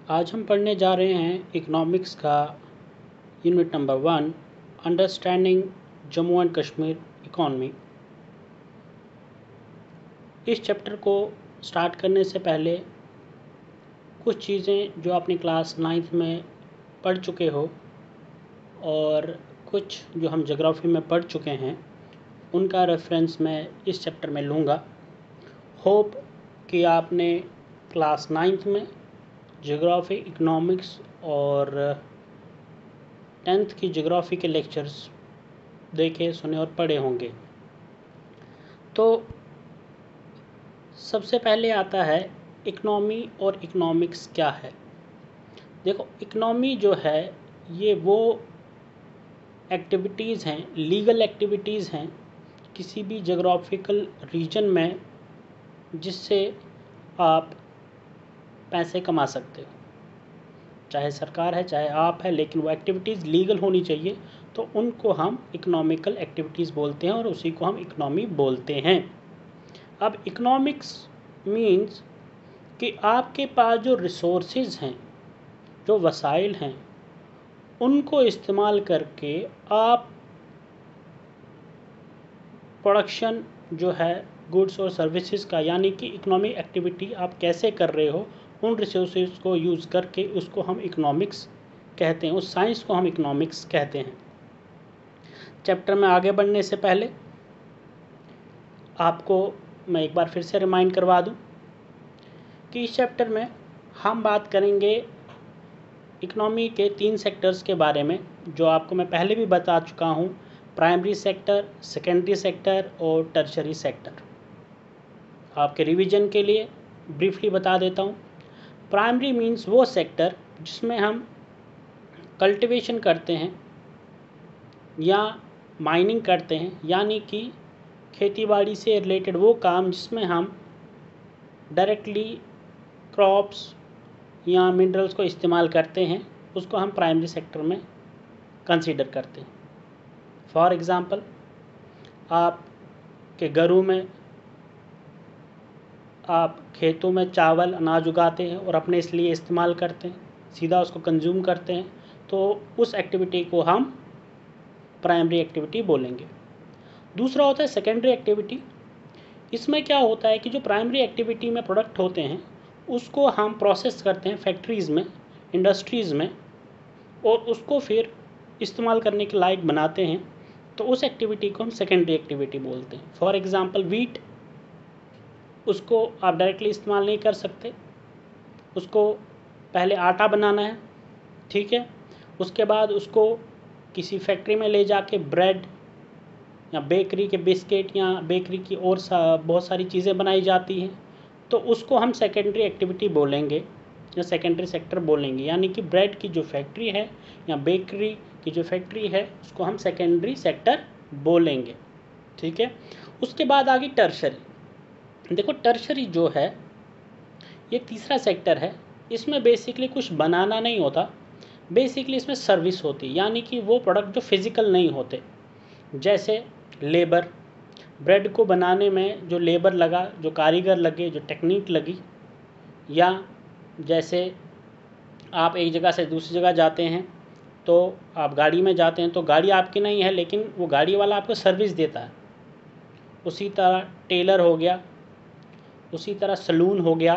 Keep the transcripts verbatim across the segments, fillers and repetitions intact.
आज हम पढ़ने जा रहे हैं इकोनॉमिक्स का unit number one, understanding Jammu and Kashmir economy. इस चैप्टर को स्टार्ट करने से पहले कुछ चीज़ें जो आपने क्लास नाइन्थ में पढ़ चुके हो और कुछ जो हम ज्योग्राफी में पढ़ चुके हैं उनका रेफरेंस मैं इस चैप्टर में लूँगा। होप कि आपने क्लास नाइन्थ में ज्योग्राफी, इकोनॉमिक्स और टेंथ की ज्योग्राफी के लेक्चर्स देखे, सुने और पढ़े होंगे। तो सबसे पहले आता है इकोनॉमी और इकोनॉमिक्स क्या है। देखो, इकोनॉमी जो है ये वो एक्टिविटीज़ हैं, लीगल एक्टिविटीज़ हैं किसी भी ज्योग्राफिकल रीजन में जिससे आप पैसे कमा सकते हो, चाहे सरकार है चाहे आप है, लेकिन वो एक्टिविटीज़ लीगल होनी चाहिए, तो उनको हम इकोनॉमिकल एक्टिविटीज़ बोलते हैं और उसी को हम इकोनॉमी बोलते हैं। अब इकोनॉमिक्स मीन्स कि आपके पास जो रिसोर्सेज हैं, जो वसाइल हैं, उनको इस्तेमाल करके आप प्रोडक्शन जो है गुड्स और सर्विसेज का, यानी कि इकोनॉमिक एक्टिविटी आप कैसे कर रहे हो, उन रिसोर्सेज को यूज़ करके उसको हम इकोनॉमिक्स कहते हैं, उस साइंस को हम इकोनॉमिक्स कहते हैं। चैप्टर में आगे बढ़ने से पहले आपको मैं एक बार फिर से रिमाइंड करवा दूं कि इस चैप्टर में हम बात करेंगे इकोनॉमी के तीन सेक्टर्स के बारे में, जो आपको मैं पहले भी बता चुका हूं, प्राइमरी सेक्टर, सेकेंडरी सेक्टर और टर्शरी सेक्टर। आपके रिवीजन के लिए ब्रीफली बता देता हूं। प्राइमरी मीन्स वो सेक्टर जिसमें हम कल्टीवेशन करते हैं या माइनिंग करते हैं, यानी कि खेतीबाड़ी से रिलेटेड वो काम जिसमें हम डायरेक्टली क्रॉप्स या मिनरल्स को इस्तेमाल करते हैं, उसको हम प्राइमरी सेक्टर में कंसीडर करते हैं। फॉर एग्ज़ाम्पल, आपके घरों में आप खेतों में चावल अनाज उगाते हैं और अपने इसलिए इस्तेमाल करते हैं, सीधा उसको कंज्यूम करते हैं, तो उस एक्टिविटी को हम प्राइमरी एक्टिविटी बोलेंगे। दूसरा होता है सेकेंडरी एक्टिविटी। इसमें क्या होता है कि जो प्राइमरी एक्टिविटी में प्रोडक्ट होते हैं उसको हम प्रोसेस करते हैं फैक्ट्रीज़ में, इंडस्ट्रीज़ में, और उसको फिर इस्तेमाल करने के लायक बनाते हैं, तो उस एक्टिविटी को हम सेकेंडरी एक्टिविटी बोलते हैं। फॉर एग्ज़ाम्पल वीट, उसको आप डायरेक्टली इस्तेमाल नहीं कर सकते, उसको पहले आटा बनाना है, ठीक है, उसके बाद उसको किसी फैक्ट्री में ले जाके ब्रेड या बेकरी के बिस्किट या बेकरी की और सा, बहुत सारी चीज़ें बनाई जाती हैं, तो उसको हम सेकेंडरी एक्टिविटी बोलेंगे या सेकेंडरी सेक्टर बोलेंगे। यानी कि ब्रेड की जो फैक्ट्री है या बेकरी की जो फैक्ट्री है उसको हम सेकेंडरी सेक्टर बोलेंगे, ठीक है। उसके बाद आ गई टर्शरी। देखो, टर्शरी जो है ये तीसरा सेक्टर है। इसमें बेसिकली कुछ बनाना नहीं होता, बेसिकली इसमें सर्विस होती है, यानी कि वो प्रोडक्ट जो फिज़िकल नहीं होते, जैसे लेबर, ब्रेड को बनाने में जो लेबर लगा, जो कारीगर लगे, जो टेक्निक लगी, या जैसे आप एक जगह से दूसरी जगह जाते हैं तो आप गाड़ी में जाते हैं, तो गाड़ी आपकी नहीं है लेकिन वो गाड़ी वाला आपको सर्विस देता है। उसी तरह टेलर हो गया, उसी तरह सलून हो गया,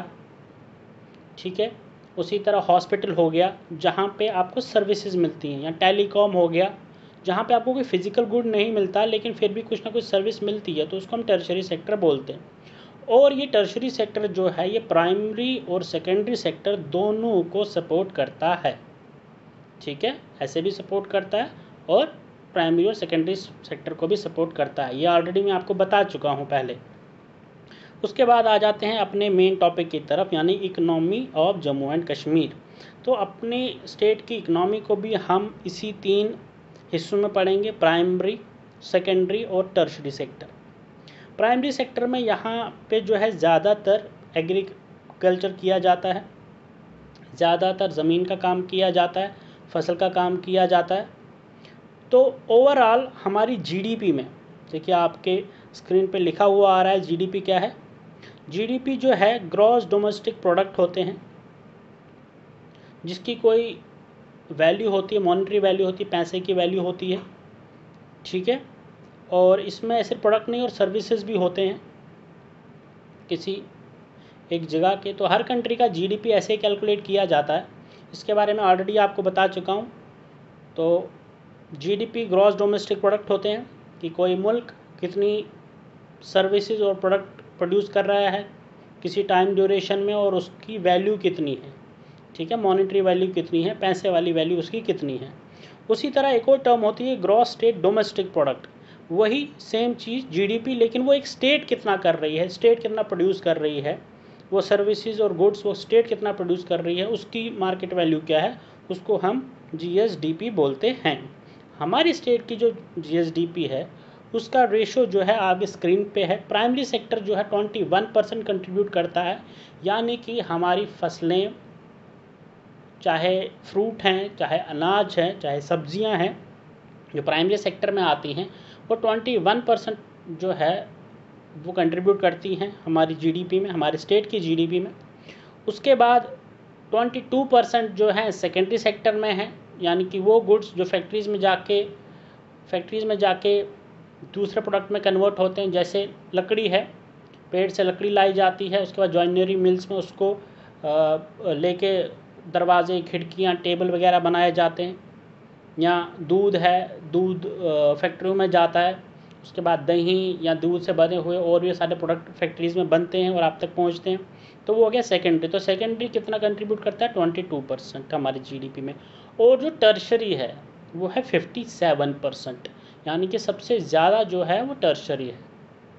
ठीक है, उसी तरह हॉस्पिटल हो गया जहाँ पे आपको सर्विसेज मिलती हैं, या टेलीकॉम हो गया जहाँ पे आपको कोई फिज़िकल गुड नहीं मिलता लेकिन फिर भी कुछ ना कुछ सर्विस मिलती है, तो उसको हम टर्शरी सेक्टर बोलते हैं। और ये टर्शरी सेक्टर जो है ये प्राइमरी और सेकेंडरी सेक्टर दोनों को सपोर्ट करता है, ठीक है, ऐसे भी सपोर्ट करता है और प्राइमरी और सेकेंडरी सेक्टर को भी सपोर्ट करता है, ये ऑलरेडी मैं आपको बता चुका हूँ पहले। उसके बाद आ जाते हैं अपने मेन टॉपिक की तरफ, यानी economy of Jammu and Kashmir. तो अपने स्टेट की इकोनॉमी को भी हम इसी तीन हिस्सों में पढ़ेंगे, प्राइमरी, सेकेंडरी और टर्शरी सेक्टर। प्राइमरी सेक्टर में यहाँ पे जो है ज़्यादातर एग्रीकल्चर किया जाता है, ज़्यादातर ज़मीन का काम किया जाता है, फसल का काम किया जाता है। तो ओवरऑल हमारी जीडीपी में, देखिए आपके स्क्रीन पे लिखा हुआ आ रहा है जीडीपी क्या है। जीडीपी जो है ग्रॉस डोमेस्टिक प्रोडक्ट होते हैं, जिसकी कोई वैल्यू होती है, मॉनेटरी वैल्यू होती है, पैसे की वैल्यू होती है, ठीक है। और इसमें सिर्फ प्रोडक्ट नहीं और सर्विसेज भी होते हैं किसी एक जगह के। तो हर कंट्री का जीडीपी ऐसे कैलकुलेट किया जाता है, इसके बारे में ऑलरेडी आपको बता चुका हूँ। तो जीडीपी ग्रॉस डोमेस्टिक प्रोडक्ट होते हैं कि कोई मुल्क कितनी सर्विसेज और प्रोडक्ट प्रोड्यूस कर रहा है किसी टाइम ड्यूरेशन में और उसकी वैल्यू कितनी है, ठीक है, मॉनेटरी वैल्यू कितनी है, पैसे वाली वैल्यू उसकी कितनी है। उसी तरह एक और टर्म होती है ग्रॉस स्टेट डोमेस्टिक प्रोडक्ट, वही सेम चीज़ जीडीपी, लेकिन वो एक स्टेट कितना कर रही है, स्टेट कितना प्रोड्यूस कर रही है, वो सर्विसेज और गुड्स वो स्टेट कितना प्रोड्यूस कर रही है, उसकी मार्केट वैल्यू क्या है, उसको हम जीएसडीपी बोलते हैं। हमारी स्टेट की जो जीएसडीपी है उसका रेशो जो है आगे स्क्रीन पे है। प्राइमरी सेक्टर जो है इक्कीस परसेंट कंट्रीब्यूट करता है, यानी कि हमारी फसलें, चाहे फ्रूट हैं, चाहे अनाज हैं, चाहे सब्जियां हैं, जो प्राइमरी सेक्टर में आती हैं, वो इक्कीस परसेंट जो है वो कंट्रीब्यूट करती हैं हमारी जीडीपी में, हमारे स्टेट की जीडीपी में। उसके बाद बाईस परसेंट जो है सेकेंडरी सेक्टर में है, यानी कि वो गुड्स जो फैक्ट्रीज़ में जाके फैक्ट्रीज़ में जाके दूसरे प्रोडक्ट में कन्वर्ट होते हैं। जैसे लकड़ी है, पेड़ से लकड़ी लाई जाती है, उसके बाद जॉइनरी मिल्स में उसको लेके दरवाजे, खिड़कियाँ, टेबल वगैरह बनाए जाते हैं। या दूध है, दूध फैक्ट्रियों में जाता है, उसके बाद दही या दूध से बने हुए और भी सारे प्रोडक्ट फैक्ट्रीज़ में बनते हैं और आप तक पहुंचते हैं। तो वो हो गया सेकेंडरी। तो सेकेंडरी कितना कंट्रीब्यूट करता है, बाईस परसेंट हमारी जीडीपी में। और जो टर्शरी है वो है सत्तावन परसेंट, यानी कि सबसे ज़्यादा जो है वो टर्शरी है।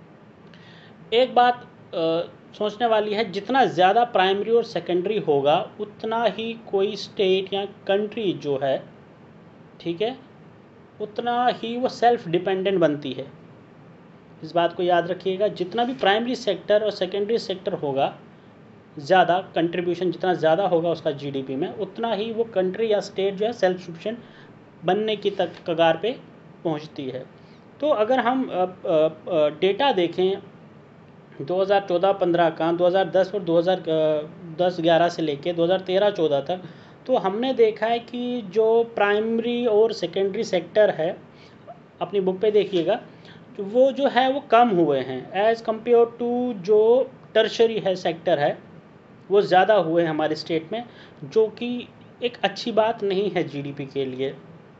एक बात आ, सोचने वाली है, जितना ज़्यादा प्राइमरी और सेकेंडरी होगा उतना ही कोई स्टेट या कंट्री जो है, ठीक है, उतना ही वो सेल्फ डिपेंडेंट बनती है। इस बात को याद रखिएगा, जितना भी प्राइमरी सेक्टर और सेकेंडरी सेक्टर होगा, ज़्यादा कंट्रीब्यूशन जितना ज़्यादा होगा उसका जीडीपी में, उतना ही वो कंट्री या स्टेट जो है सेल्फ सफिशिएंट बनने की तक कगार पे पहुंचती है। तो अगर हम डेटा देखें दो हज़ार चौदह पंद्रह का, दो हज़ार दस और दो हज़ार दस ग्यारह से लेके दो हज़ार तेरह चौदह तक, तो हमने देखा है कि जो प्राइमरी और सेकेंडरी सेक्टर है, अपनी बुक पे देखिएगा, वो जो है वो कम हुए हैं एज़ कम्पेयर टू जो टर्शरी है सेक्टर है, वो ज़्यादा हुए हैं हमारे स्टेट में, जो कि एक अच्छी बात नहीं है जीडीपी के लिए,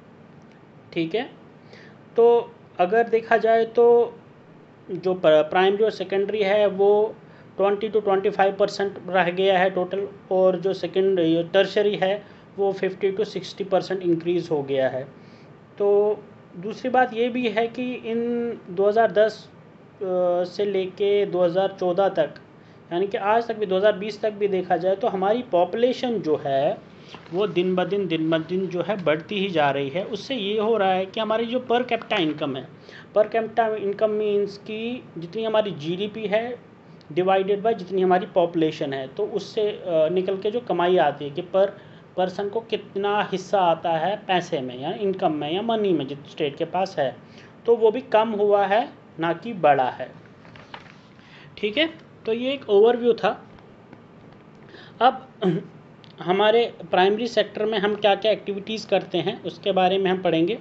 ठीक है। तो अगर देखा जाए तो जो प्राइमरी और सेकेंडरी है वो बीस टू पच्चीस परसेंट रह गया है टोटल, और जो सेकेंड टर्शरी है वो पचास टू साठ परसेंट इंक्रीज़ हो गया है। तो दूसरी बात ये भी है कि इन दो हज़ार दस से लेके दो हज़ार चौदह तक, यानी कि आज तक भी दो हज़ार बीस तक भी देखा जाए तो हमारी पॉपुलेशन जो है वो दिन ब दिन दिन ब दिन जो है बढ़ती ही जा रही है। उससे ये हो रहा है कि हमारी जो पर कैपिटा इनकम है, पर कैपिटा इनकम मीन्स कि जितनी हमारी जीडीपी है डिवाइडेड बाय जितनी हमारी पॉपुलेशन है, तो उससे निकल के जो कमाई आती है कि पर पर्सन को कितना हिस्सा आता है पैसे में या इनकम में या मनी में जिस स्टेट के पास है, तो वो भी कम हुआ है, ना कि बढ़ा है, ठीक है। तो ये एक ओवरव्यू था। अब हमारे प्राइमरी सेक्टर में हम क्या क्या एक्टिविटीज़ करते हैं उसके बारे में हम पढ़ेंगे।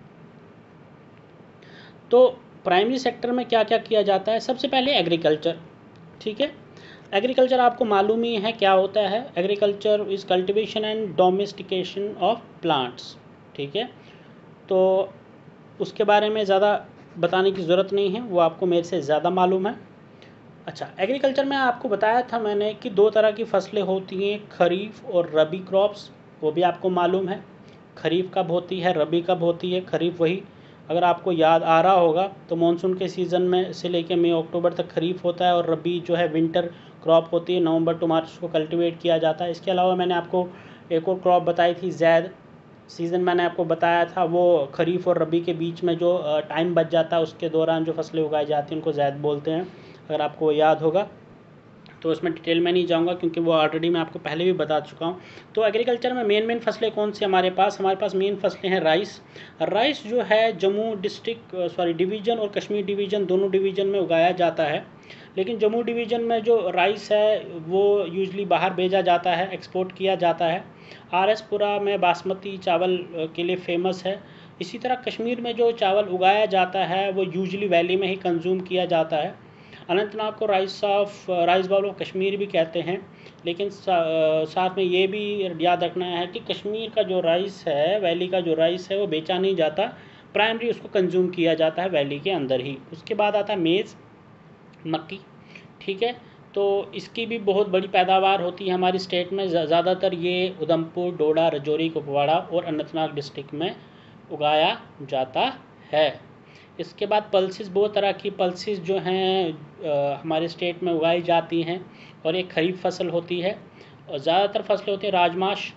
तो प्राइमरी सेक्टर में क्या क्या किया जाता है, सबसे पहले एग्रीकल्चर, ठीक है। एग्रीकल्चर आपको मालूम ही है क्या होता है। Agriculture is cultivation and domestication of plants, ठीक है। तो उसके बारे में ज़्यादा बताने की ज़रूरत नहीं है, वो आपको मेरे से ज़्यादा मालूम है। अच्छा, एग्रीकल्चर में आपको बताया था मैंने कि दो तरह की फसलें होती हैं, खरीफ और रबी क्रॉप्स, वो भी आपको मालूम है। खरीफ कब होती है, रबी कब होती है। खरीफ वही, अगर आपको याद आ रहा होगा तो मानसून के सीज़न में से लेकर मई अक्टूबर तक खरीफ होता है, और रबी जो है विंटर क्रॉप होती है, नवंबर टू मार्च को कल्टीवेट किया जाता है। इसके अलावा मैंने आपको एक और क्रॉप बताई थी, जैद सीज़न मैंने आपको बताया था, वो खरीफ और रबी के बीच में जो टाइम बच जाता है उसके दौरान जो फसलें उगाई जाती हैं उनको जैद बोलते हैं, अगर आपको याद होगा। तो उसमें डिटेल में नहीं जाऊंगा क्योंकि वो ऑलरेडी मैं आपको पहले भी बता चुका हूँ। तो एग्रीकल्चर में मेन मेन फसलें कौन सी हमारे पास हमारे पास मेन फसलें हैं राइस। राइस जो है जम्मू डिस्ट्रिक्ट सॉरी डिवीज़न और कश्मीर डिवीज़न दोनों डिवीज़न में उगाया जाता है। लेकिन जम्मू डिवीज़न में जो राइस है वो यूजली बाहर भेजा जाता है, एक्सपोर्ट किया जाता है। आर एस पुरा में बासमती चावल के लिए फेमस है। इसी तरह कश्मीर में जो चावल उगाया जाता है वो यूजली वैली में ही कंज्यूम किया जाता है। अनंतनाग को rice of rice bowl of Kashmir भी कहते हैं, लेकिन सा, साथ में ये भी याद रखना है कि कश्मीर का जो राइस है, वैली का जो राइस है वो बेचा नहीं जाता, प्राइमरी उसको कंज्यूम किया जाता है वैली के अंदर ही। उसके बाद आता है मेज़, मक्की, ठीक है। तो इसकी भी बहुत बड़ी पैदावार होती है हमारी स्टेट में। ज़्यादातर ये उधमपुर, डोडा, राजौरी, कुपवाड़ा और अनंतनाग डिस्ट्रिक्ट में उगाया जाता है। इसके बाद पल्सेस, बहुत तरह की पल्सेस जो हैं हमारे स्टेट में उगाई जाती हैं और एक खरीफ फसल होती है और ज़्यादातर फसलें होती हैं राजमाश,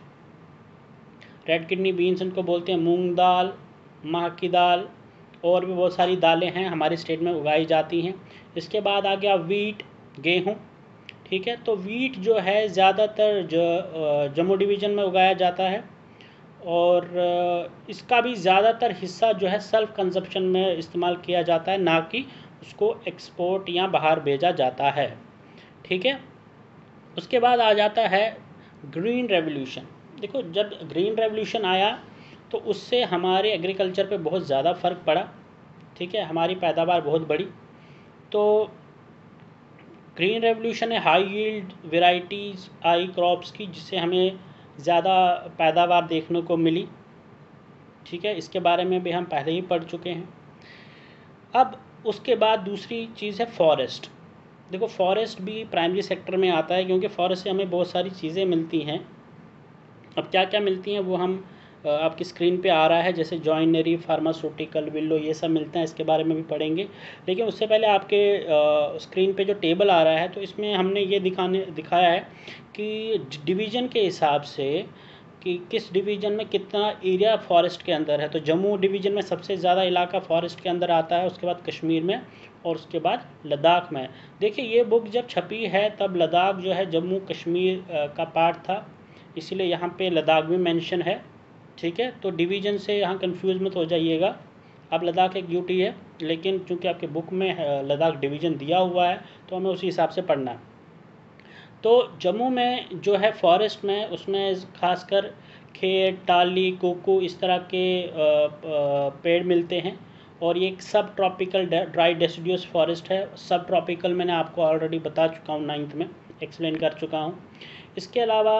रेड किडनी बीन्स इनको बोलते हैं, मूंग दाल, माह की दाल और भी बहुत सारी दालें हैं हमारे स्टेट में उगाई जाती हैं। इसके बाद आ गया वीट, गेहूँ, ठीक है। तो वीट जो है ज़्यादातर जो जम्मू डिवीज़न में उगाया जाता है और इसका भी ज़्यादातर हिस्सा जो है सेल्फ कंजप्शन में इस्तेमाल किया जाता है, ना कि उसको एक्सपोर्ट या बाहर भेजा जाता है, ठीक है। उसके बाद आ जाता है ग्रीन रेवोल्यूशन। देखो, जब ग्रीन रेवोल्यूशन आया तो उससे हमारे एग्रीकल्चर पे बहुत ज़्यादा फ़र्क पड़ा, ठीक है, हमारी पैदावार बहुत बढ़ी। तो ग्रीन रेवोल्यूशन ने हाई यील्ड वेराइटीज़ आई क्रॉप्स की, जिससे हमें ज़्यादा पैदावार देखने को मिली, ठीक है। इसके बारे में भी हम पहले ही पढ़ चुके हैं। अब उसके बाद दूसरी चीज़ है फॉरेस्ट। देखो, फॉरेस्ट भी प्राइमरी सेक्टर में आता है, क्योंकि फॉरेस्ट से हमें बहुत सारी चीज़ें मिलती हैं। अब क्या क्या मिलती हैं वो हम आपकी स्क्रीन पे आ रहा है, जैसे जॉइनरी, फार्मास्यूटिकल, विल्लो, ये सब मिलते हैं, इसके बारे में भी पढ़ेंगे। लेकिन उससे पहले आपके स्क्रीन पे जो टेबल आ रहा है तो इसमें हमने ये दिखाने दिखाया है कि डिवीज़न के हिसाब से कि किस डिवीज़न में कितना एरिया फॉरेस्ट के अंदर है। तो जम्मू डिवीज़न में सबसे ज़्यादा इलाका फॉरेस्ट के अंदर आता है, उसके बाद कश्मीर में और उसके बाद लद्दाख में। देखिए, ये बुक जब छपी है तब लद्दाख जो है जम्मू कश्मीर का पार्ट था, इसीलिए यहाँ पे लद्दाख भी मेंशन है, ठीक है। तो डिवीज़न से यहाँ कंफ्यूज मत हो जाइएगा। अब लद्दाख एक यूटी है, लेकिन चूँकि आपके बुक में लद्दाख डिवीज़न दिया हुआ है तो हमें उसी हिसाब से पढ़ना है। तो जम्मू में जो है फॉरेस्ट में, उसमें खासकर खेत, टाली, कोको, इस तरह के पेड़ मिलते हैं और ये एक सब ट्रॉपिकल ड्राई डेसिडियस फॉरेस्ट है। सब ट्रॉपिकल मैंने आपको ऑलरेडी बता चुका हूँ, नाइन्थ में एक्सप्लेन कर चुका हूँ। इसके अलावा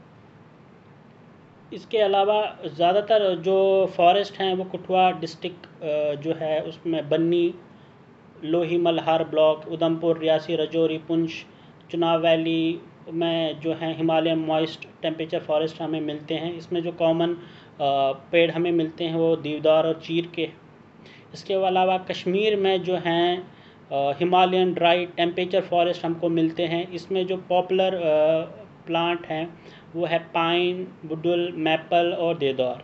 इसके अलावा ज़्यादातर जो फॉरेस्ट हैं वो कठुआ डिस्ट्रिक्ट जो है उसमें बन्नी, लोही मल्हार ब्लॉक, उधमपुर, रियासी, राजौरी, पुंछ, चुनाव वैली में जो है हिमालयन मॉइस्ट टेम्परेचर फॉरेस्ट हमें मिलते हैं। इसमें जो कॉमन पेड़ हमें मिलते हैं वो देवदार और चीर के। इसके अलावा कश्मीर में जो हैं हिमालयन ड्राई टेम्परेचर फॉरेस्ट हमको मिलते हैं। इसमें जो पॉपुलर प्लांट हैं वो है पाइन, बुडुल, मैपल और देवदार।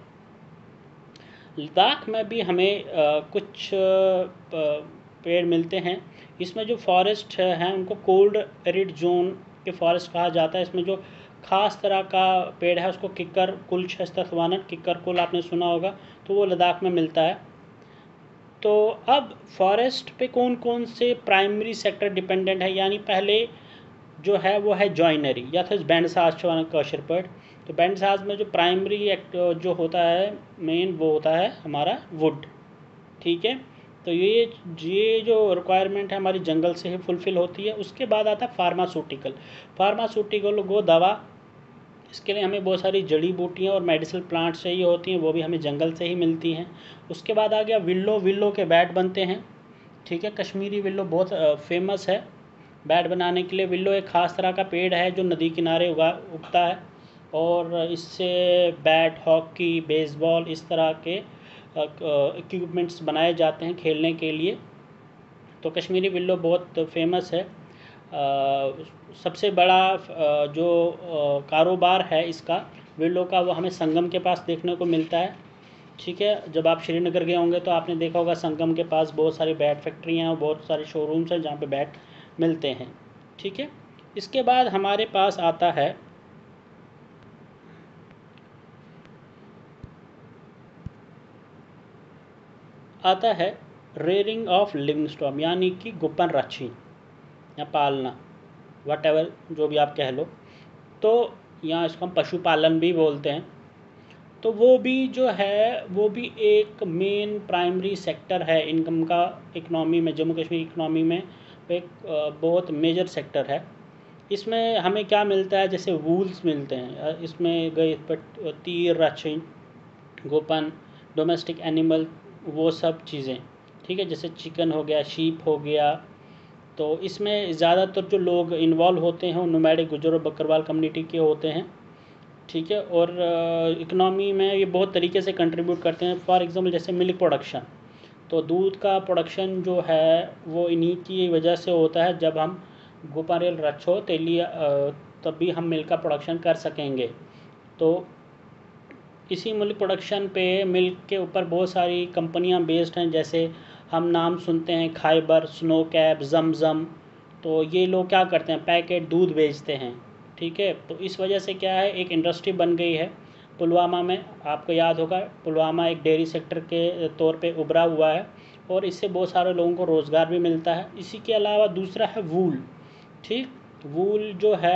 लद्दाख में भी हमें आ, कुछ आ, पेड़ मिलते हैं। इसमें जो फॉरेस्ट हैं उनको कोल्ड एरिड जोन के फॉरेस्ट कहा जाता है। इसमें जो ख़ास तरह का पेड़ है उसको किक्कर कुल छस्तवानट, किक्कर कुल आपने सुना होगा, तो वो लद्दाख में मिलता है। तो अब फॉरेस्ट पे कौन कौन से प्राइमरी सेक्टर डिपेंडेंट है, यानी पहले जो है वो है जॉइनरी या फिर बैंड साज चवान कौशर पर। तो बैंड साज में जो प्राइमरी एक्ट जो होता है मेन वो होता है हमारा वुड, ठीक है। तो ये ये जो रिक्वायरमेंट है हमारी जंगल से ही फुलफ़िल होती है। उसके बाद आता है फार्मास्यूटिकल। फार्मास्यूटिकल वो दवा, इसके लिए हमें बहुत सारी जड़ी बूटियाँ और मेडिसिनल प्लांट्स चाहिए होती हैं, वो भी हमें जंगल से ही मिलती हैं। उसके बाद आ गया विल्लो। विल्लो के बैट बनते हैं, ठीक है। कश्मीरी विल्लो बहुत फेमस है बैट बनाने के लिए। विल्लो एक ख़ास तरह का पेड़ है जो नदी किनारे उगा उगता है और इससे बैट, हॉकी, बेसबॉल, इस तरह के इक्विपमेंट्स बनाए जाते हैं खेलने के लिए। तो कश्मीरी विल्लो बहुत फेमस है। आ, सबसे बड़ा आ, जो आ, कारोबार है इसका विल्लो का वो हमें संगम के पास देखने को मिलता है, ठीक है। जब आप श्रीनगर गए होंगे तो आपने देखा होगा संगम के पास बहुत सारी बैट फैक्ट्रियाँ हैं और बहुत सारे शोरूम्स हैं जहाँ पे बैट मिलते हैं, ठीक है। इसके बाद हमारे पास आता है आता है रेयरिंग ऑफ लिविंग स्टॉक, यानी कि गुप्पन रच्छी, या पालना, वट एवर जो भी आप कह लो, तो यहाँ इसको हम पशुपालन भी बोलते हैं। तो वो भी जो है वो भी एक मेन प्राइमरी सेक्टर है इनकम का इकनॉमी में, जम्मू कश्मीर इकनॉमी में एक बहुत मेजर सेक्टर है। इसमें हमें क्या मिलता है, जैसे वूल्स मिलते हैं, इसमें गए तीर, रचिन, गोपन, डोमेस्टिक एनिमल, वो सब चीज़ें, ठीक है, जैसे चिकन हो गया, शीप हो गया। तो इसमें ज़्यादातर जो लोग इन्वॉल्व होते हैं वो नोमैडिक गुजर और बकरवाल कम्युनिटी के होते हैं, ठीक है। और इकनॉमी में ये बहुत तरीके से कंट्रीब्यूट करते हैं। फॉर एग्जांपल जैसे मिल्क प्रोडक्शन, तो दूध का प्रोडक्शन जो है वो इन्हीं की वजह से होता है। जब हम गोपारेल रच्छो तेलिया तब भी हम मिल्क का प्रोडक्शन कर सकेंगे। तो इसी मिल्क प्रोडक्शन पे, मिल्क के ऊपर बहुत सारी कंपनियां बेस्ड हैं, जैसे हम नाम सुनते हैं खाइबर, स्नो कैप, जमजम। तो ये लोग क्या करते हैं, पैकेट दूध बेचते हैं, ठीक है। तो इस वजह से क्या है, एक इंडस्ट्री बन गई है पुलवामा में। आपको याद होगा पुलवामा एक डेयरी सेक्टर के तौर पे उभरा हुआ है और इससे बहुत सारे लोगों को रोज़गार भी मिलता है। इसी के अलावा दूसरा है वूल, ठीक। वूल जो है,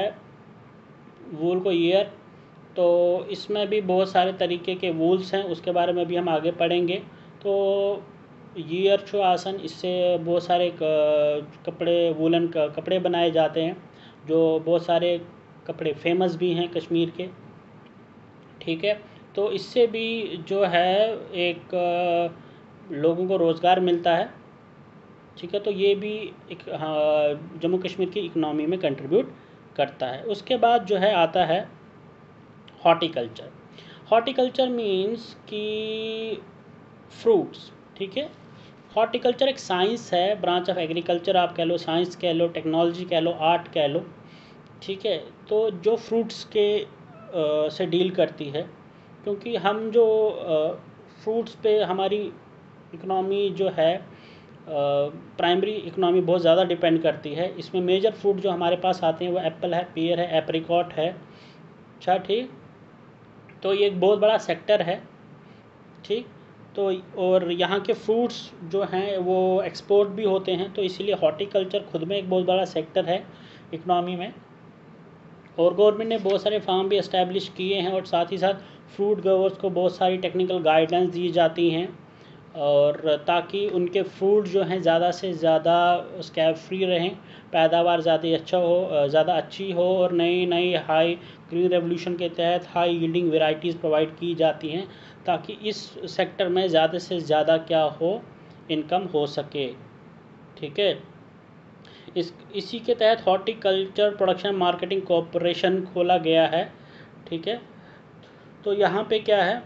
वूल को ईयर, तो इसमें भी बहुत सारे तरीके के वूल्स हैं, उसके बारे में भी हम आगे पढ़ेंगे। तो ईयर छो आसन, इससे बहुत सारे कपड़े, वूलन कपड़े बनाए जाते हैं, जो बहुत सारे कपड़े फेमस भी हैं कश्मीर के, ठीक है। तो इससे भी जो है एक लोगों को रोज़गार मिलता है, ठीक है। तो ये भी एक हाँ, जम्मू कश्मीर की इकनॉमी में कंट्रीब्यूट करता है। उसके बाद जो है आता है हॉर्टिकल्चर। हॉर्टिकल्चर मीन्स कि फ्रूट्स, ठीक है। हॉर्टिकल्चर एक साइंस है, ब्रांच ऑफ एग्रीकल्चर आप कह लो, साइंस कह लो, टेक्नोलॉजी कह लो, आर्ट कह लो, ठीक है। तो जो फ्रूट्स के आ, से डील करती है, क्योंकि हम जो फ्रूट्स पे हमारी इकनॉमी जो है, प्राइमरी इकनॉमी बहुत ज़्यादा डिपेंड करती है। इसमें मेजर फ्रूट जो हमारे पास आते हैं वो एप्पल है, पेयर है, एप्रिकॉट है, अच्छा, ठीक। तो ये एक बहुत बड़ा सेक्टर है, ठीक। तो और यहाँ के फ्रूट्स जो हैं वो एक्सपोर्ट भी होते हैं, तो इसीलिए हॉर्टिकल्चर खुद में एक बहुत बड़ा सेक्टर है इकनॉमी में। और गवर्नमेंट ने बहुत सारे फार्म भी इस्टेब्लिश किए हैं, और साथ ही साथ फ्रूट ग्रोवर्स को बहुत सारी टेक्निकल गाइडलाइंस दी जाती हैं, और ताकि उनके फ्रूट जो हैं ज़्यादा से ज़्यादा स्कैब फ्री रहें, पैदावार ज़्यादा अच्छा हो, ज़्यादा अच्छी हो, और नई नई हाई ग्रीन रेवोल्यूशन के तहत हाई यील्डिंग वेराइटीज़ प्रोवाइड की जाती हैं, ताकि इस सेक्टर में ज़्यादा से ज़्यादा क्या हो, इनकम हो सके, ठीक है। इस इसी के तहत हॉर्टिकल्चर प्रोडक्शन मार्केटिंग कॉरपोरेशन खोला गया है, ठीक है। तो यहाँ पे क्या है,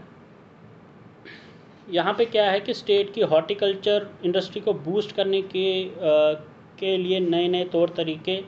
यहाँ पे क्या है कि स्टेट की हॉर्टिकल्चर इंडस्ट्री को बूस्ट करने के आ, के लिए नए नए तौर तरीके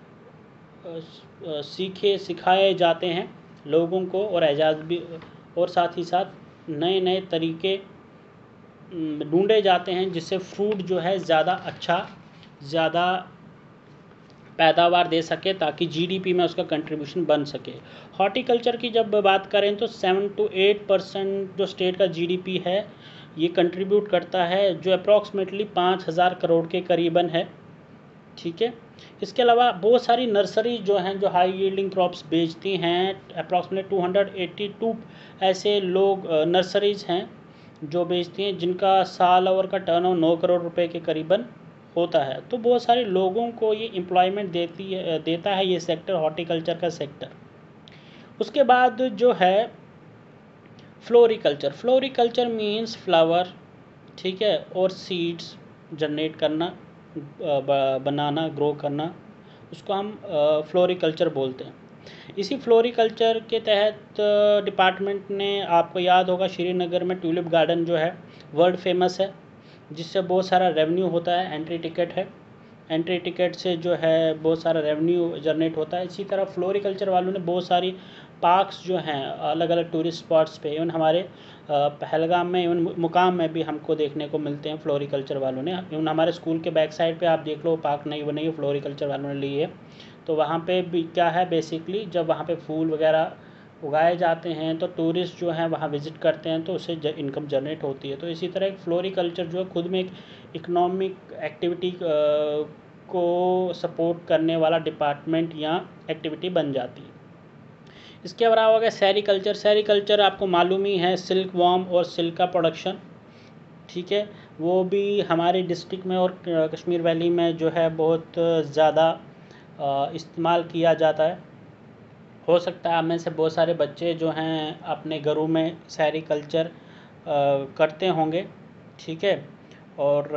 सीखे सिखाए जाते हैं लोगों को, और एजाज भी, और साथ ही साथ नए नए तरीके ढूंढे जाते हैं जिससे फ्रूट जो है ज़्यादा अच्छा, ज़्यादा पैदावार दे सके, ताकि जीडीपी में उसका कंट्रीब्यूशन बन सके। हॉर्टिकल्चर की जब बात करें तो सेवन टू एट परसेंट जो स्टेट का जीडीपी है ये कंट्रीब्यूट करता है, जो अप्रॉक्सीमेटली पाँच हज़ार करोड़ के करीबन है, ठीक है। इसके अलावा बहुत सारी नर्सरी जो हैं जो हाई यील्डिंग क्रॉप्स बेचती हैं, approximately two hundred eighty two ऐसे लोग नर्सरीज़ हैं जो बेचती हैं, जिनका साल ओवर का टर्नओवर नौ करोड़ रुपए के करीबन होता है। तो बहुत सारे लोगों को ये एम्प्लॉयमेंट देती है देता है ये सेक्टर, हॉर्टिकल्चर का सेक्टर। उसके बाद जो है फ्लोरिकल्चर। फ्लोरिकल्चर मीन्स फ्लावर, ठीक है, और सीड्स जनरेट करना, बनाना, ग्रो करना, उसको हम फ्लोरिकल्चर बोलते हैं। इसी फ्लोरिकल्चर के तहत डिपार्टमेंट ने, आपको याद होगा श्रीनगर में ट्यूलिप गार्डन जो है वर्ल्ड फेमस है, जिससे बहुत सारा रेवेन्यू होता है, एंट्री टिकट है, एंट्री टिकट से जो है बहुत सारा रेवेन्यू जनरेट होता है। इसी तरह फ्लोरिकल्चर वालों ने बहुत सारी पार्क्स जो हैं अलग अलग टूरिस्ट स्पॉट्स पे, इवन हमारे पहलगाम में, इवन मुकाम में भी हमको देखने को मिलते हैं फ्लोरिकल्चर वालों ने। इवन हमारे स्कूल के बैक साइड पे आप देख लो, पार्क नई बनी है, फ्लोरिकल्चर वालों ने ली है। तो वहाँ पे भी क्या है, बेसिकली जब वहाँ पे फूल वगैरह उगाए जाते हैं तो टूरिस्ट जो हैं वहाँ विज़िट करते हैं, तो उससे इनकम जनरेट होती है। तो इसी तरह एक फ्लोरिकल्चर जो है खुद में एक इकोनॉमिक एक्टिविटी को सपोर्ट करने वाला डिपार्टमेंट या एक्टिविटी बन जाती है। इसके अलावा अगर सेरीकल्चर, सेरीकल्चर आपको मालूम ही है, सिल्क वॉर्म और सिल्क का प्रोडक्शन, ठीक है, वो भी हमारे डिस्ट्रिक्ट में और कश्मीर वैली में जो है बहुत ज़्यादा इस्तेमाल किया जाता है। हो सकता है आप में से बहुत सारे बच्चे जो हैं अपने घरों में सेरीकल्चर करते होंगे, ठीक है, और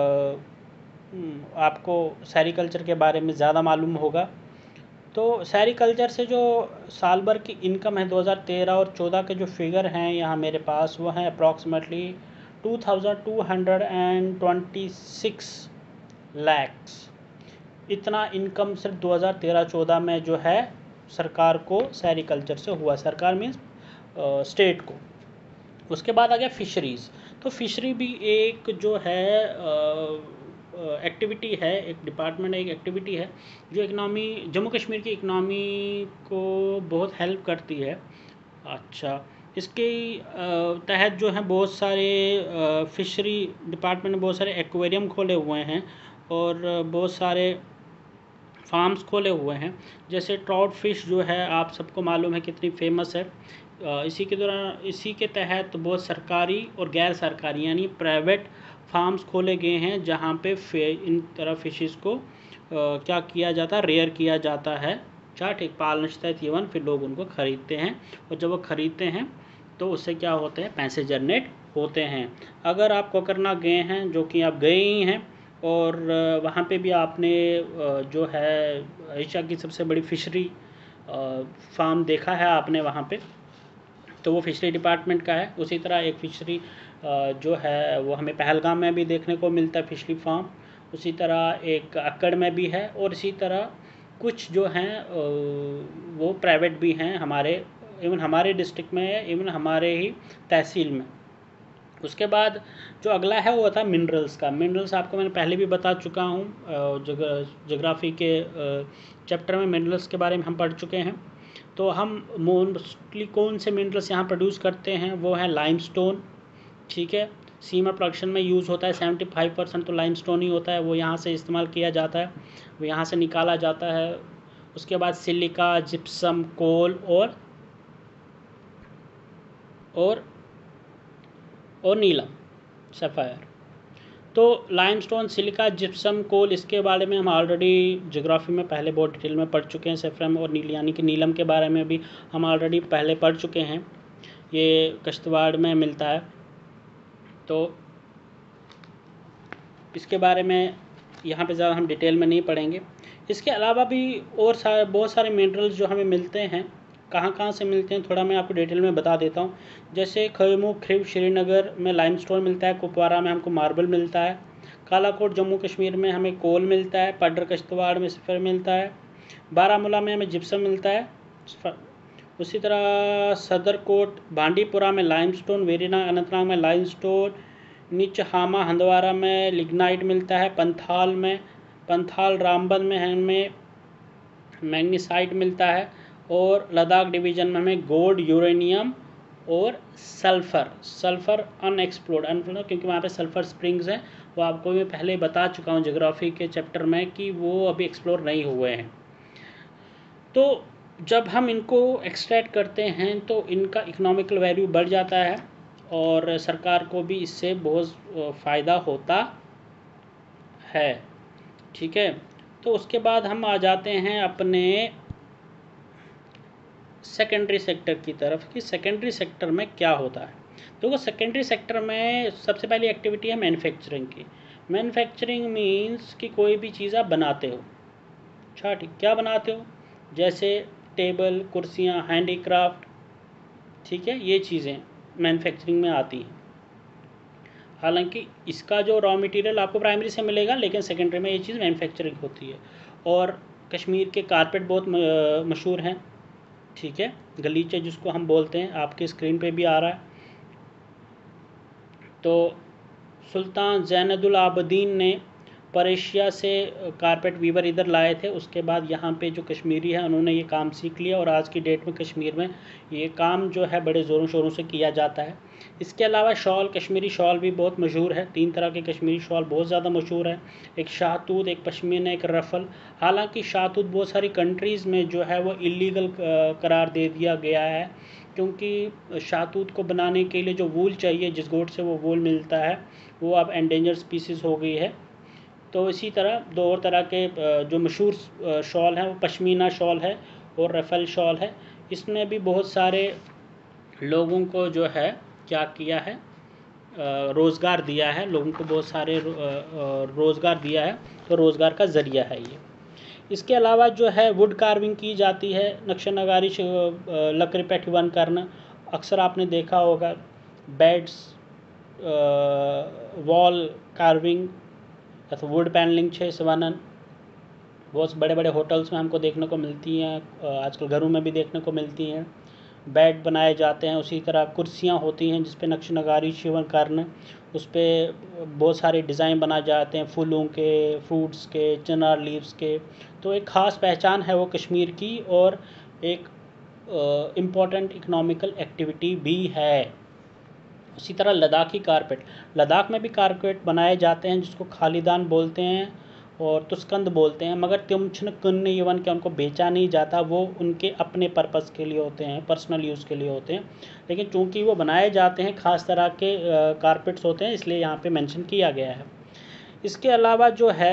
आपको सेरीकल्चर के बारे में ज़्यादा मालूम होगा। तो सेरीकल्चर से जो साल भर की इनकम है दो हज़ार तेरह और चौदह के जो फिगर हैं यहाँ मेरे पास, वो हैं approximately two thousand two hundred and twenty six lakhs. इतना इनकम सिर्फ दो हज़ार तेरह चौदह में जो है सरकार को सेरीकल्चर से हुआ, सरकार मीन्स स्टेट को। उसके बाद आ गया फिशरीज़। तो फिशरी भी एक जो है एक्टिविटी है, एक डिपार्टमेंट है, एक एक्टिविटी है जो इकनॉमी, जम्मू कश्मीर की इकनॉमी को बहुत हेल्प करती है। अच्छा, इसके तहत जो है बहुत सारे फिशरी डिपार्टमेंट ने बहुत सारे एक्वेरियम खोले हुए हैं और बहुत सारे फार्म्स खोले हुए हैं। जैसे ट्राउट फिश जो है आप सबको मालूम है कितनी फेमस है। इसी के दौरान इसी के तहत बहुत सरकारी और गैर सरकारी यानी प्राइवेट फार्म्स खोले गए हैं जहाँ पे इन तरह फिशेस को आ, क्या किया जाता है, रेयर किया जाता है, चाट एक पालन जीवन, फिर लोग उनको ख़रीदते हैं और जब वो ख़रीदते हैं तो उससे क्या होते हैं, पैसे जनरेट होते हैं। अगर आप कोकरनाग गए हैं, जो कि आप गए ही हैं, और वहाँ पे भी आपने जो है एशिया की सबसे बड़ी फिशरी फार्म देखा है आपने वहाँ पे, तो वो फिशरी डिपार्टमेंट का है। उसी तरह एक फिशरी जो है वो हमें पहलगाम में भी देखने को मिलता है, फिशरी फार्म। उसी तरह एक अक्कड़ में भी है और इसी तरह कुछ जो हैं वो प्राइवेट भी हैं हमारे, इवन हमारे डिस्ट्रिक्ट में, इवन हमारे ही तहसील में। उसके बाद जो अगला है वो होता है मिनरल्स का। मिनरल्स आपको मैंने पहले भी बता चुका हूँ, जोग्राफ़ी के चैप्टर में मिनरल्स के बारे में हम पढ़ चुके हैं। तो हम मोस्टली कौन से मिनरल्स यहाँ प्रोड्यूस करते हैं, वो है लाइमस्टोन, ठीक है। सीमेंट प्रोडक्शन में यूज़ होता है, सेवेंटी फाइव परसेंट तो लाइमस्टोन ही होता है, वो यहाँ से इस्तेमाल किया जाता है, वो यहाँ से निकाला जाता है। उसके बाद सिलिका, जिप्सम, कोल और और और नीलम, सफ़ायर। तो लाइमस्टोन, सिलिका, जिप्सम, कोल, इसके बारे में हम ऑलरेडी ज्योग्राफी में पहले बहुत डिटेल में पढ़ चुके हैं। सेफ्रम और नील यानी कि नीलम के बारे में भी हम ऑलरेडी पहले पढ़ चुके हैं, ये कश्तवाड़ में मिलता है। तो इसके बारे में यहाँ पे ज़्यादा हम डिटेल में नहीं पढ़ेंगे। इसके अलावा भी और सारे बहुत सारे मिनरल्स जो हमें मिलते हैं, कहाँ कहाँ से मिलते हैं थोड़ा मैं आपको डिटेल में बता देता हूँ। जैसे खैमू खरीब श्रीनगर में लाइमस्टोन मिलता है, कुपवारा में हमको मार्बल मिलता है, कालाकोट जम्मू कश्मीर में हमें कोल मिलता है, पडर कश्तवाड़ में सफ़र मिलता है, बारामूला में हमें जिप्सम मिलता है। उसी तरह सदरकोट बांडीपुरा में लाइमस्टोन, वेरीना अनंतनाग में लाइमस्टोन, नीचहामा हंदवारा में लिग्नाइट मिलता है, पंथाल में पंथाल रामबन में हमें मैग्नीसाइट मिलता है, और लद्दाख डिवीज़न में हमें गोल्ड, यूरेनियम और सल्फ़र सल्फ़र अनएक्सप्लोर्ड अनएक्सप्लोर्ड क्योंकि वहाँ पे सल्फ़र स्प्रिंग्स हैं, वो आपको मैं पहले बता चुका हूँ ज्योग्राफी के चैप्टर में कि वो अभी एक्सप्लोर नहीं हुए हैं। तो जब हम इनको एक्सट्रैक्ट करते हैं तो इनका इकोनॉमिकल वैल्यू बढ़ जाता है और सरकार को भी इससे बहुत फ़ायदा होता है, ठीक है। तो उसके बाद हम आ जाते हैं अपने सेकेंडरी सेक्टर की तरफ कि सेकेंडरी सेक्टर में क्या होता है। देखो, सेकेंडरी सेक्टर में सबसे पहली एक्टिविटी है मैन्युफैक्चरिंग की। मैन्युफैक्चरिंग मीन्स कि कोई भी चीज़ आप बनाते हो, अच्छा ठीक, क्या बनाते हो, जैसे टेबल, कुर्सियाँ, हैंडीक्राफ्ट, ठीक है, ये चीज़ें मैन्युफैक्चरिंग में आती हैं। हालांकि इसका जो रॉ मटेरियल आपको प्राइमरी से मिलेगा, लेकिन सेकेंडरी में ये चीज़ मैन्युफैक्चरिंग होती है। और कश्मीर के कारपेट बहुत मशहूर हैं, ठीक है, गलीचे जिसको हम बोलते हैं, आपके स्क्रीन पे भी आ रहा है। तो सुल्तान ज़ैनुल आबदीन ने अपर एशिया से कारपेट वीवर इधर लाए थे। उसके बाद यहाँ पे जो कश्मीरी है उन्होंने ये काम सीख लिया और आज की डेट में कश्मीर में ये काम जो है बड़े ज़ोरों शोरों से किया जाता है। इसके अलावा शॉल, कश्मीरी शॉल भी बहुत मशहूर है। तीन तरह के कश्मीरी शॉल बहुत ज़्यादा मशहूर है, एक शाहतूत, एक पश्मीना, एक रफ़ल। हालांकि शाहतूत बहुत सारी कंट्रीज़ में जो है वो इलीगल करार दे दिया गया है, क्योंकि शाहतूत को बनाने के लिए जो वूल चाहिए, जिस गोट से वो वूल मिलता है, वो अब एंडेंजर स्पीसीज़ हो गई है। तो इसी तरह दो और तरह के जो मशहूर शॉल हैं वो पश्मीना शॉल है और रफ़ल शॉल है। इसमें भी बहुत सारे लोगों को जो है क्या किया है, रोज़गार दिया है, लोगों को बहुत सारे रोज़गार दिया है, तो रोज़गार का ज़रिया है ये। इसके अलावा जो है वुड कार्विंग की जाती है, नक्शा नगारी लकड़ी पैठीवन करना। अक्सर आपने देखा होगा बेड्स, वॉल कार्विंग अथवा वुड पैनलिंग छः सवानन बहुत बड़े बड़े होटल्स में हमको देखने को मिलती हैं, आजकल घरों में भी देखने को मिलती हैं। बेड बनाए जाते हैं, उसी तरह कुर्सियाँ होती हैं जिस पे नक्श नगारी शिवन करना, उस पर बहुत सारे डिज़ाइन बनाए जाते हैं, फूलों के, फ्रूट्स के, चिनार लीव्स के। तो एक ख़ास पहचान है वो कश्मीर की और एक इम्पॉर्टेंट इकोनॉमिकल एक्टिविटी भी है। उसी तरह लद्दाखी कारपेट, लद्दाख में भी कारपेट बनाए जाते हैं जिसको खालिदान बोलते हैं और तुस्कंद बोलते हैं, मगर तिमछन कुन्न इवन के उनको बेचा नहीं जाता, वो उनके अपने पर्पज़ के लिए होते हैं, पर्सनल यूज़ के लिए होते हैं। लेकिन चूंकि वो बनाए जाते हैं, ख़ास तरह के कारपेट्स होते हैं, इसलिए यहाँ पे मेंशन किया गया है। इसके अलावा जो है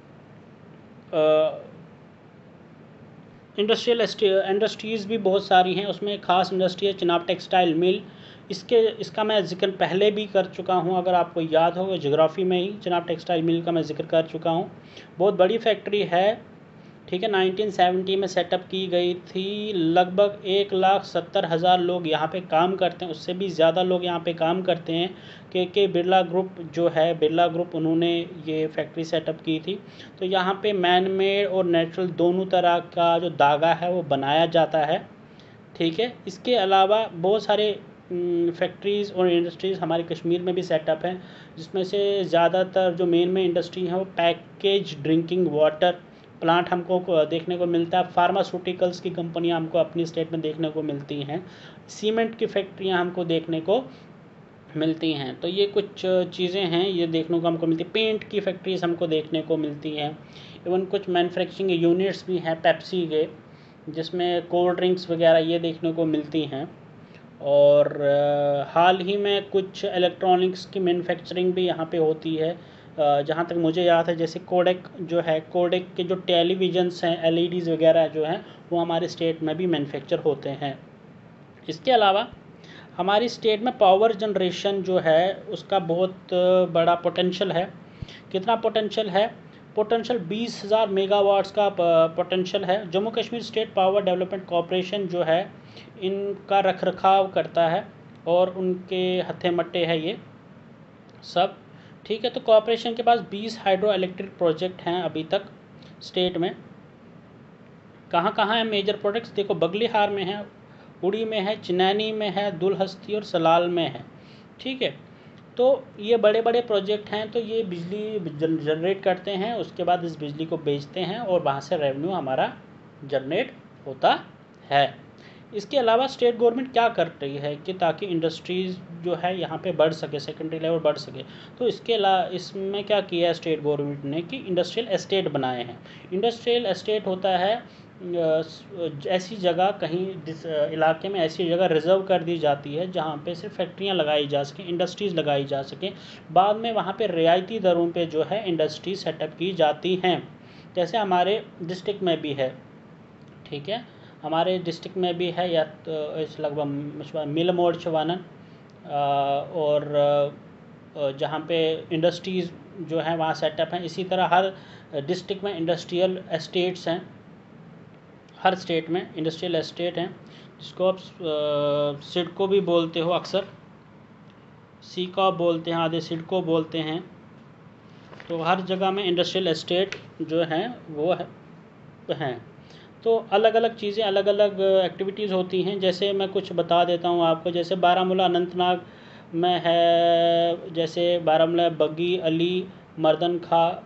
इंडस्ट्रियल इंडस्ट्रीज़ भी बहुत सारी हैं। उसमें ख़ास इंडस्ट्री है चिनाब टेक्सटाइल मिल। इसके इसका मैं जिक्र पहले भी कर चुका हूं, अगर आपको याद हो, ज्योग्राफी में ही चिनाब टेक्सटाइल मिल का मैं जिक्र कर चुका हूं। बहुत बड़ी फैक्ट्री है, ठीक है, नाइनटीन सेवेंटी में सेटअप की गई थी। लगभग एक लाख सत्तर हज़ार लोग यहाँ पे काम करते हैं, उससे भी ज़्यादा लोग यहाँ पे काम करते हैं। के के बिरला ग्रुप जो है, बिरला ग्रुप, उन्होंने ये फैक्ट्री सेटअप की थी। तो यहाँ पे मैन मेड और नेचुरल दोनों तरह का जो धागा है वो बनाया जाता है, ठीक है। इसके अलावा बहुत सारे फैक्ट्रीज़ और इंडस्ट्रीज़ हमारे कश्मीर में भी सेटअप हैं, जिसमें से ज़्यादातर जो मेन में इंडस्ट्री है वो पैकेज ड्रिंकिंग वाटर प्लांट हमको देखने को मिलता है। फार्मास्यूटिकल्स की कंपनियां हमको अपनी स्टेट में देखने को मिलती हैं। सीमेंट की फैक्ट्रियां हमको देखने को मिलती हैं। तो ये कुछ चीज़ें हैं, ये देखने को हमको मिलती है। पेंट की फैक्ट्रीज हमको देखने को मिलती हैं। इवन कुछ मैन्युफैक्चरिंग यूनिट्स भी हैं पेप्सी के, जिसमें कोल्ड ड्रिंक्स वगैरह ये देखने को मिलती हैं। और हाल ही में कुछ इलेक्ट्रॉनिक्स की मैन्युफैक्चरिंग भी यहाँ पे होती है, जहाँ तक मुझे याद है। जैसे कोडेक जो है, कोडेक के जो टेलीविजन्स हैं, एलईडीज़ वगैरह जो हैं, वो हमारे स्टेट में भी मैन्युफैक्चर होते हैं। इसके अलावा हमारी स्टेट में पावर जनरेशन जो है उसका बहुत बड़ा पोटेंशियल है। कितना पोटेंशियल है? पोटेंशियल बीस हज़ार मेगावाट्स का पोटेंशियल है। Jammu Kashmir state power development corporation जो है इनका रख रखाव करता है और उनके हत्थे मट्टे है ये सब, ठीक है। तो कॉरपोरेशन के पास बीस हाइड्रो इलेक्ट्रिक प्रोजेक्ट हैं अभी तक स्टेट में। कहाँ कहाँ है मेजर प्रोजेक्ट्स? देखो, बगलीहार में है, उड़ी में है, चिनैनी में है, दुलहस्ती और सलाल में है, ठीक है। तो ये बड़े बड़े प्रोजेक्ट हैं। तो ये बिजली जनरेट करते हैं, उसके बाद इस बिजली को बेचते हैं और वहाँ से रेवेन्यू हमारा जनरेट होता है। इसके अलावा स्टेट गवर्नमेंट क्या कर रही है कि ताकि इंडस्ट्रीज़ जो है यहाँ पे बढ़ सके, सेकेंडरी लेवल बढ़ सके। तो इसके अलावा इसमें क्या किया है स्टेट गवर्नमेंट ने कि इंडस्ट्रियल एस्टेट बनाए हैं। इंडस्ट्रियल एस्टेट होता है ऐसी जगह, कहीं जिस इलाके में ऐसी जगह रिज़र्व कर दी जाती है जहाँ पे सिर्फ फैक्ट्रियाँ लगाई जा सकें, इंडस्ट्रीज़ लगाई जा सकें। बाद में वहाँ पे रियायती दरों पे जो है इंडस्ट्री सेटअप की जाती हैं। जैसे हमारे डिस्ट्रिक्ट में भी है, ठीक है, हमारे डिस्ट्रिक्ट में भी है, या तो इस लगभग मिल मोड़ चवानन, और जहाँ पे इंडस्ट्रीज़ जो है वहाँ सेटअप हैं। इसी तरह हर डिस्ट्रिक्ट में इंडस्ट्रियल एस्टेट्स हैं, हर स्टेट में इंडस्ट्रियल एस्टेट हैं, जिसको आप सिडको भी बोलते हो, अक्सर सीका बोलते हैं, आधे सिडको बोलते हैं। तो हर जगह में इंडस्ट्रियल एस्टेट जो हैं वो हैं। तो अलग अलग चीज़ें, अलग अलग एक्टिविटीज़ होती हैं। जैसे मैं कुछ बता देता हूँ आपको, जैसे बारामूला अनंतनाग में है, जैसे बारामूला बग्गी, अली, मर्दन खा,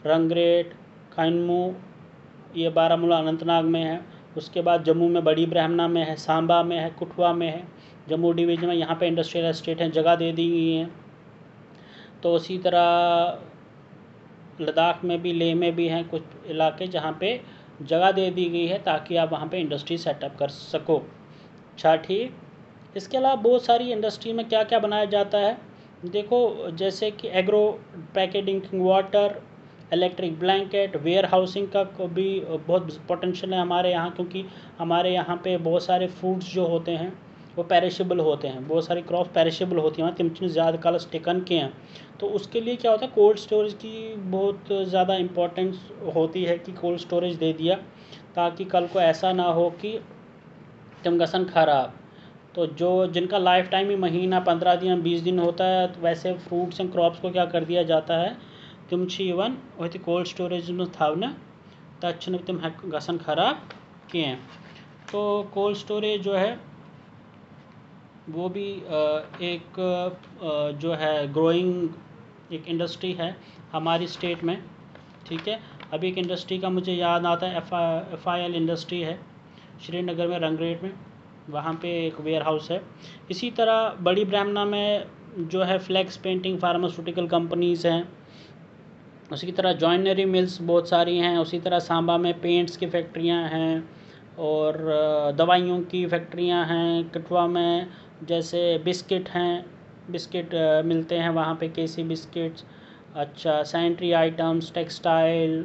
रंगरेट, खैनमू, ये बारामूला अनंतनाग में है। उसके बाद जम्मू में बड़ी ब्राह्मणा में है, सांबा में है, कठुआ में है, जम्मू डिवीज़न में, यहाँ पे इंडस्ट्रियल एस्टेट हैं, जगह दे दी गई हैं। तो उसी तरह लद्दाख में भी, लेह में भी हैं कुछ इलाके जहाँ पे जगह दे दी गई है ताकि आप वहाँ पे इंडस्ट्री सेटअप कर सको। अच्छा, ठीक। इसके अलावा बहुत सारी इंडस्ट्री में क्या क्या बनाया जाता है, देखो, जैसे कि agro packaging water, electric blanket, warehousing का भी बहुत पोटेंशियल है हमारे यहाँ, क्योंकि हमारे यहाँ पे बहुत सारे फूड्स जो होते हैं वो पेरिशेबल होते हैं, बहुत सारी क्रॉप पेरिशेबल होती हैं, तिम ज़्यादा काल टिकन के हैं। तो उसके लिए क्या होता है, कोल्ड स्टोरेज की बहुत ज़्यादा इम्पोर्टेंस होती है कि कोल्ड स्टोरेज दे दिया ताकि कल को ऐसा ना हो कि तुम गसन खराब। तो जो जिनका लाइफ टाइम ही महीना, पंद्रह दिन, बीस दिन होता है, तो वैसे फ्रूट्स एंड क्रॉप्स को क्या कर दिया जाता है, तुम इवन वही कोल्ड स्टोरेज में था ना, तब तुम गसन खराब किए। तो कोल्ड स्टोरेज जो है वो भी एक जो है ग्रोइंग एक इंडस्ट्री है हमारी स्टेट में, ठीक है। अभी एक इंडस्ट्री का मुझे याद आता है, एफ आई एल इंडस्ट्री है श्रीनगर में, रंगरेट में, वहाँ पे एक वेयर हाउस है। इसी तरह बड़ी ब्राह्मणा में जो है फ्लेक्स पेंटिंग फार्मास्यूटिकल कंपनीज़ हैं। उसी तरह जॉइनरी मिल्स बहुत सारी हैं। उसी तरह सांबा में पेंट्स की फैक्ट्रियाँ हैं और दवाइयों की फैक्ट्रियाँ हैं। कठुआ में जैसे बिस्किट हैं, बिस्किट मिलते हैं वहाँ पे, केसी बिस्किट्स। अच्छा, सैनिटरी आइटम्स, टेक्सटाइल,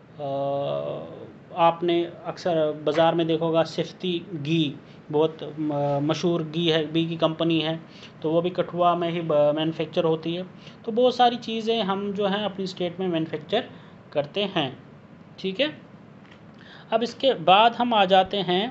आपने अक्सर बाज़ार में देखा होगा सिफ्ती घी, बहुत मशहूर घी है, घी की कंपनी है, तो वो भी कठुआ में ही मैन्युफैक्चर होती है। तो बहुत सारी चीज़ें हम जो हैं अपनी स्टेट में मैन्युफैक्चर करते हैं, ठीक है। अब इसके बाद हम आ जाते हैं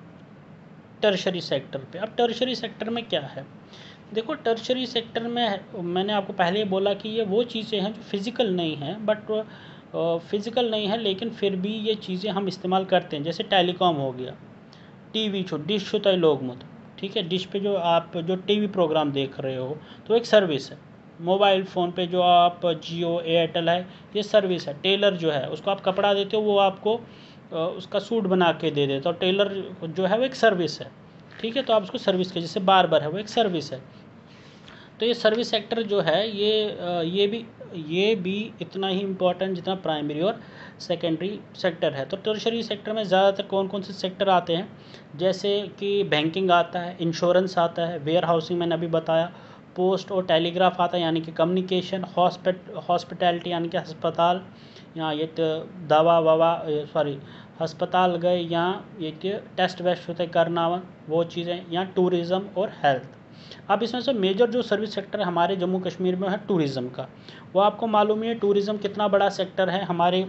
टर्शरी सेक्टर पे। अब टर्शरी सेक्टर में क्या है, देखो, टर्शरी सेक्टर में मैंने आपको पहले ही बोला कि ये वो चीज़ें हैं जो फिज़िकल नहीं हैं, बट फिज़िकल नहीं है लेकिन फिर भी ये चीज़ें हम इस्तेमाल करते हैं। जैसे टेलीकॉम हो गया, टीवी छो डिश होता है लोग मत, ठीक है, डिश पे जो आप जो टीवी प्रोग्राम देख रहे हो तो एक सर्विस है। मोबाइल फ़ोन पे जो आप जियो एयरटेल है, ये सर्विस है। टेलर जो है उसको आप कपड़ा देते हो, वो आपको उसका सूट बना के दे देता है। तो टेलर जो है वो एक सर्विस है, ठीक है। तो आप उसको सर्विस के, जैसे बार्बर है वो एक सर्विस है। तो ये सर्विस सेक्टर जो है ये ये भी ये भी इतना ही इम्पोर्टेंट जितना प्राइमरी और सेकेंडरी सेक्टर है। तो टर्शरी सेक्टर में ज़्यादातर कौन कौन से सेक्टर आते हैं, जैसे कि बैंकिंग आता है, इंश्योरेंस आता है, वेयर हाउसिंग मैंने अभी बताया, पोस्ट और टेलीग्राफ आता है यानी कि कम्युनिकेशन, हॉस्पिट हॉस्पिटैलिटी यानी कि अस्पताल, यहाँ ये दवा ववा सॉरी अस्पताल गए, यहाँ ये टेस्ट वेस्ट होते करना, वो चीज़ें, यहाँ टूरिज़्म और हेल्थ। अब इसमें से मेजर जो सर्विस सेक्टर हमारे जम्मू कश्मीर में है टूरिज़्म का, वो आपको मालूम है टूरिज़्म कितना बड़ा सेक्टर है हमारे।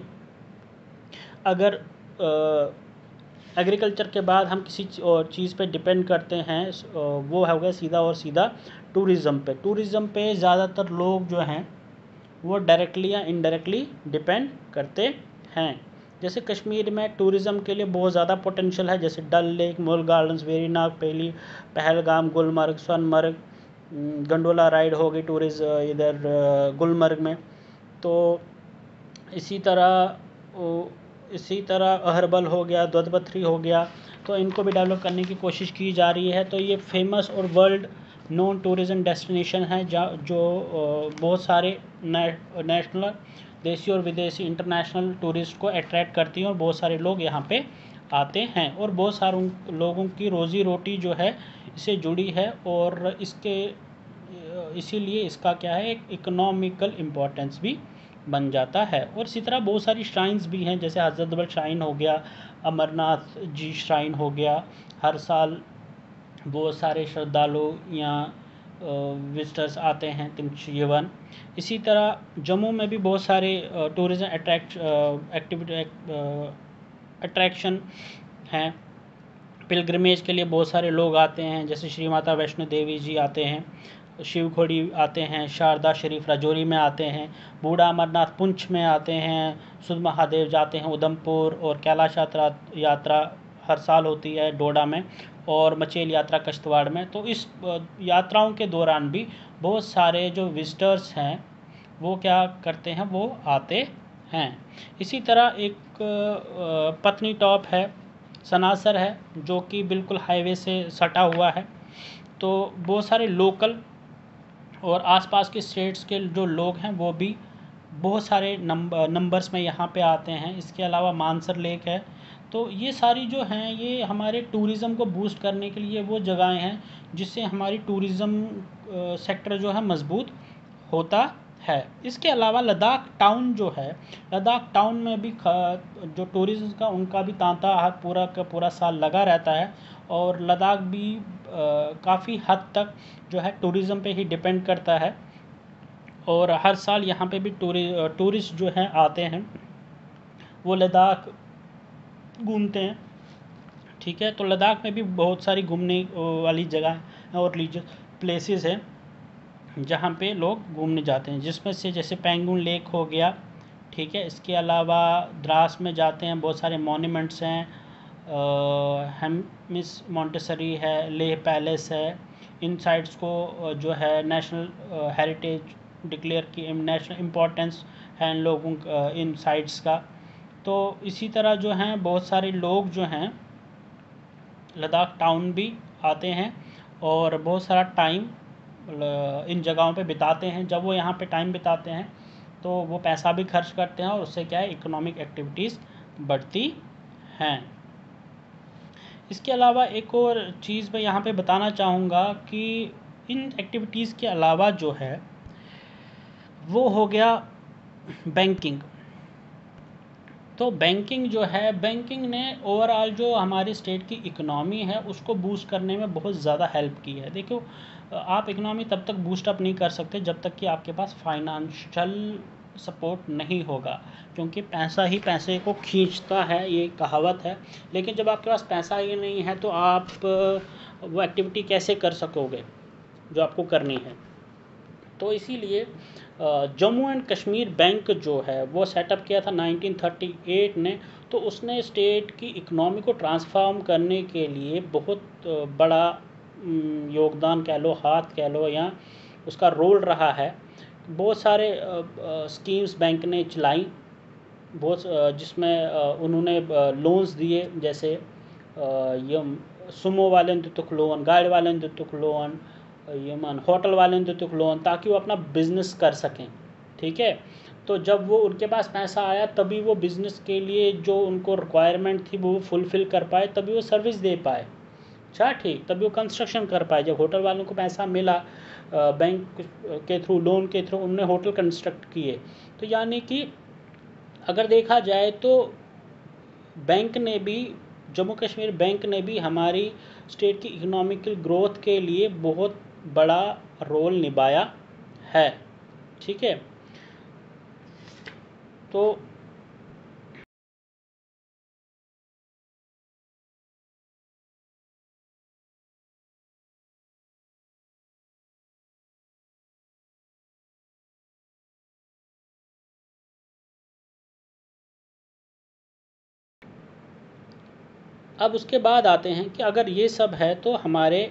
अगर एग्रीकल्चर के बाद हम किसी और चीज़ पे डिपेंड करते हैं, वो हो गया सीधा और सीधा टूरिज़्म पे। टूरिज़्म पे ज़्यादातर लोग जो हैं वो डायरेक्टली या इनडायरेक्टली डिपेंड करते हैं। जैसे कश्मीर में टूरिज़्म के लिए बहुत ज़्यादा पोटेंशियल है, जैसे डल लेक, मोल गार्डन्स, वेरीनाग, पहली पहलगाम, गुलमर्ग, सोनमर्ग, गंडोला राइड हो गई टूरिज़्म इधर गुलमर्ग में। तो इसी तरह इसी तरह अहरबल हो गया, दुधपथरी हो गया, तो इनको भी डेवलप करने की कोशिश की जा रही है। तो ये फेमस और वर्ल्ड नॉन टूरिज़्म डेस्टिनेशन है जहाँ जो बहुत सारे नेशनल, देसी और विदेशी, इंटरनेशनल टूरिस्ट को अट्रैक्ट करती हैं और बहुत सारे लोग यहाँ पे आते हैं और बहुत सारे लोगों की रोज़ी रोटी जो है इससे जुड़ी है और इसके इसीलिए इसका क्या है एक इकोनॉमिकल इम्पोर्टेंस भी बन जाता है। और इसी तरह बहुत सारी श्राइन्स भी हैं, जैसे हज़रतबल श्राइन हो गया, अमरनाथ जी श्राइन हो गया, हर साल बहुत सारे श्रद्धालु यहाँ विजिटर्स आते हैं तिमचीवन। इसी तरह जम्मू में भी बहुत सारे टूरिज़्म अट्रैक्ट एक्टिविटी अट्रैक्शन हैं। पिलग्रिमेज के लिए बहुत सारे लोग आते हैं, जैसे श्री माता वैष्णो देवी जी आते हैं, शिवखोड़ी आते हैं, शारदा शरीफ राजौरी में आते हैं, बूढ़ा अमरनाथ पुंछ में आते हैं, सुध महादेव जाते हैं उधमपुर, और कैलाश यात्रा यात्रा हर साल होती है डोडा में, और मचेल यात्रा कश्तवाड़ में। तो इस यात्राओं के दौरान भी बहुत सारे जो विजिटर्स हैं वो क्या करते हैं, वो आते हैं। इसी तरह एक पत्नी टॉप है, सनासर है, जो कि बिल्कुल हाईवे से सटा हुआ है। तो बहुत सारे लोकल और आसपास के स्टेट्स के जो लोग हैं वो भी बहुत सारे नंबर नंबर्स में यहाँ पे आते हैं। इसके अलावा मानसर लेक है। तो ये सारी जो हैं ये हमारे टूरिज़्म को बूस्ट करने के लिए वो जगहें हैं जिससे हमारी टूरिज़्म सेक्टर जो है मजबूत होता है। इसके अलावा लद्दाख टाउन जो है, लद्दाख टाउन में भी जो टूरिज़्म का उनका भी तांता पूरा का पूरा साल लगा रहता है। और लद्दाख भी काफ़ी हद तक जो है टूरिज़्म पे ही डिपेंड करता है। और हर साल यहाँ पे भी टूरि टूरिस्ट जो हैं आते हैं, वो लद्दाख घूमते हैं। ठीक है, तो लद्दाख में भी बहुत सारी घूमने वाली जगह और रिलीजियस प्लेसेस हैं जहाँ पे लोग घूमने जाते हैं, जिसमें से जैसे पेंगुइन लेक हो गया। ठीक है, इसके अलावा द्रास में जाते हैं, बहुत सारे मॉन्यूमेंट्स हैं, हेमिस मॉन्टेसरी है, लेह पैलेस है। इन साइट्स को जो है नेशनल हेरिटेज डिक्लेयर की, नेशनल इम्पोर्टेंस है इन लोगों इन साइट्स का। तो इसी तरह जो हैं बहुत सारे लोग जो हैं लद्दाख टाउन भी आते हैं और बहुत सारा टाइम इन जगहों पे बिताते हैं। जब वो यहाँ पे टाइम बिताते हैं तो वो पैसा भी खर्च करते हैं और उससे क्या है, इकोनॉमिक एक्टिविटीज़ बढ़ती हैं। इसके अलावा एक और चीज़ मैं यहाँ पे बताना चाहूँगा कि इन एक्टिविटीज़ के अलावा जो है वो हो गया बैंकिंग। तो बैंकिंग जो है, बैंकिंग ने ओवरऑल जो हमारी स्टेट की इकोनॉमी है उसको बूस्ट करने में बहुत ज़्यादा हेल्प की है। देखो, आप इकोनॉमी तब तक बूस्ट अप नहीं कर सकते जब तक कि आपके पास फाइनेंशियल सपोर्ट नहीं होगा, क्योंकि पैसा ही पैसे को खींचता है, ये कहावत है। लेकिन जब आपके पास पैसा ही नहीं है तो आप वो एक्टिविटी कैसे कर सकोगे जो आपको करनी है। तो इसीलिए जम्मू एंड कश्मीर बैंक जो है वो सेटअप किया था नाइनटीन थर्टी एट ने। तो उसने स्टेट की इकोनॉमी को ट्रांसफॉर्म करने के लिए बहुत बड़ा योगदान कह लो, हाथ कह लो, या उसका रोल रहा है। बहुत सारे स्कीम्स बैंक ने चलाई, बहुत जिसमें उन्होंने लोन्स दिए, जैसे ये सुमो वाले ने दितुक लोन, गाइड वाले ने दितुक लोन, ये मान होटल वाले ने दितुक लोन, ताकि वो अपना बिज़नेस कर सकें। ठीक है, तो जब वो उनके पास पैसा आया तभी वो बिज़नेस के लिए जो उनको रिक्वायरमेंट थी वो फुलफ़िल कर पाए, तभी वो सर्विस दे पाए। अच्छा, ठीक, तभी वो कंस्ट्रक्शन कर पाए। जब होटल वालों को पैसा मिला बैंक के थ्रू, लोन के थ्रू, उन्होंने होटल कंस्ट्रक्ट किए। तो यानी कि अगर देखा जाए तो बैंक ने भी, जम्मू कश्मीर बैंक ने भी हमारी स्टेट की इकोनॉमिकल ग्रोथ के लिए बहुत बड़ा रोल निभाया है। ठीक है, तो अब उसके बाद आते हैं कि अगर ये सब है तो हमारे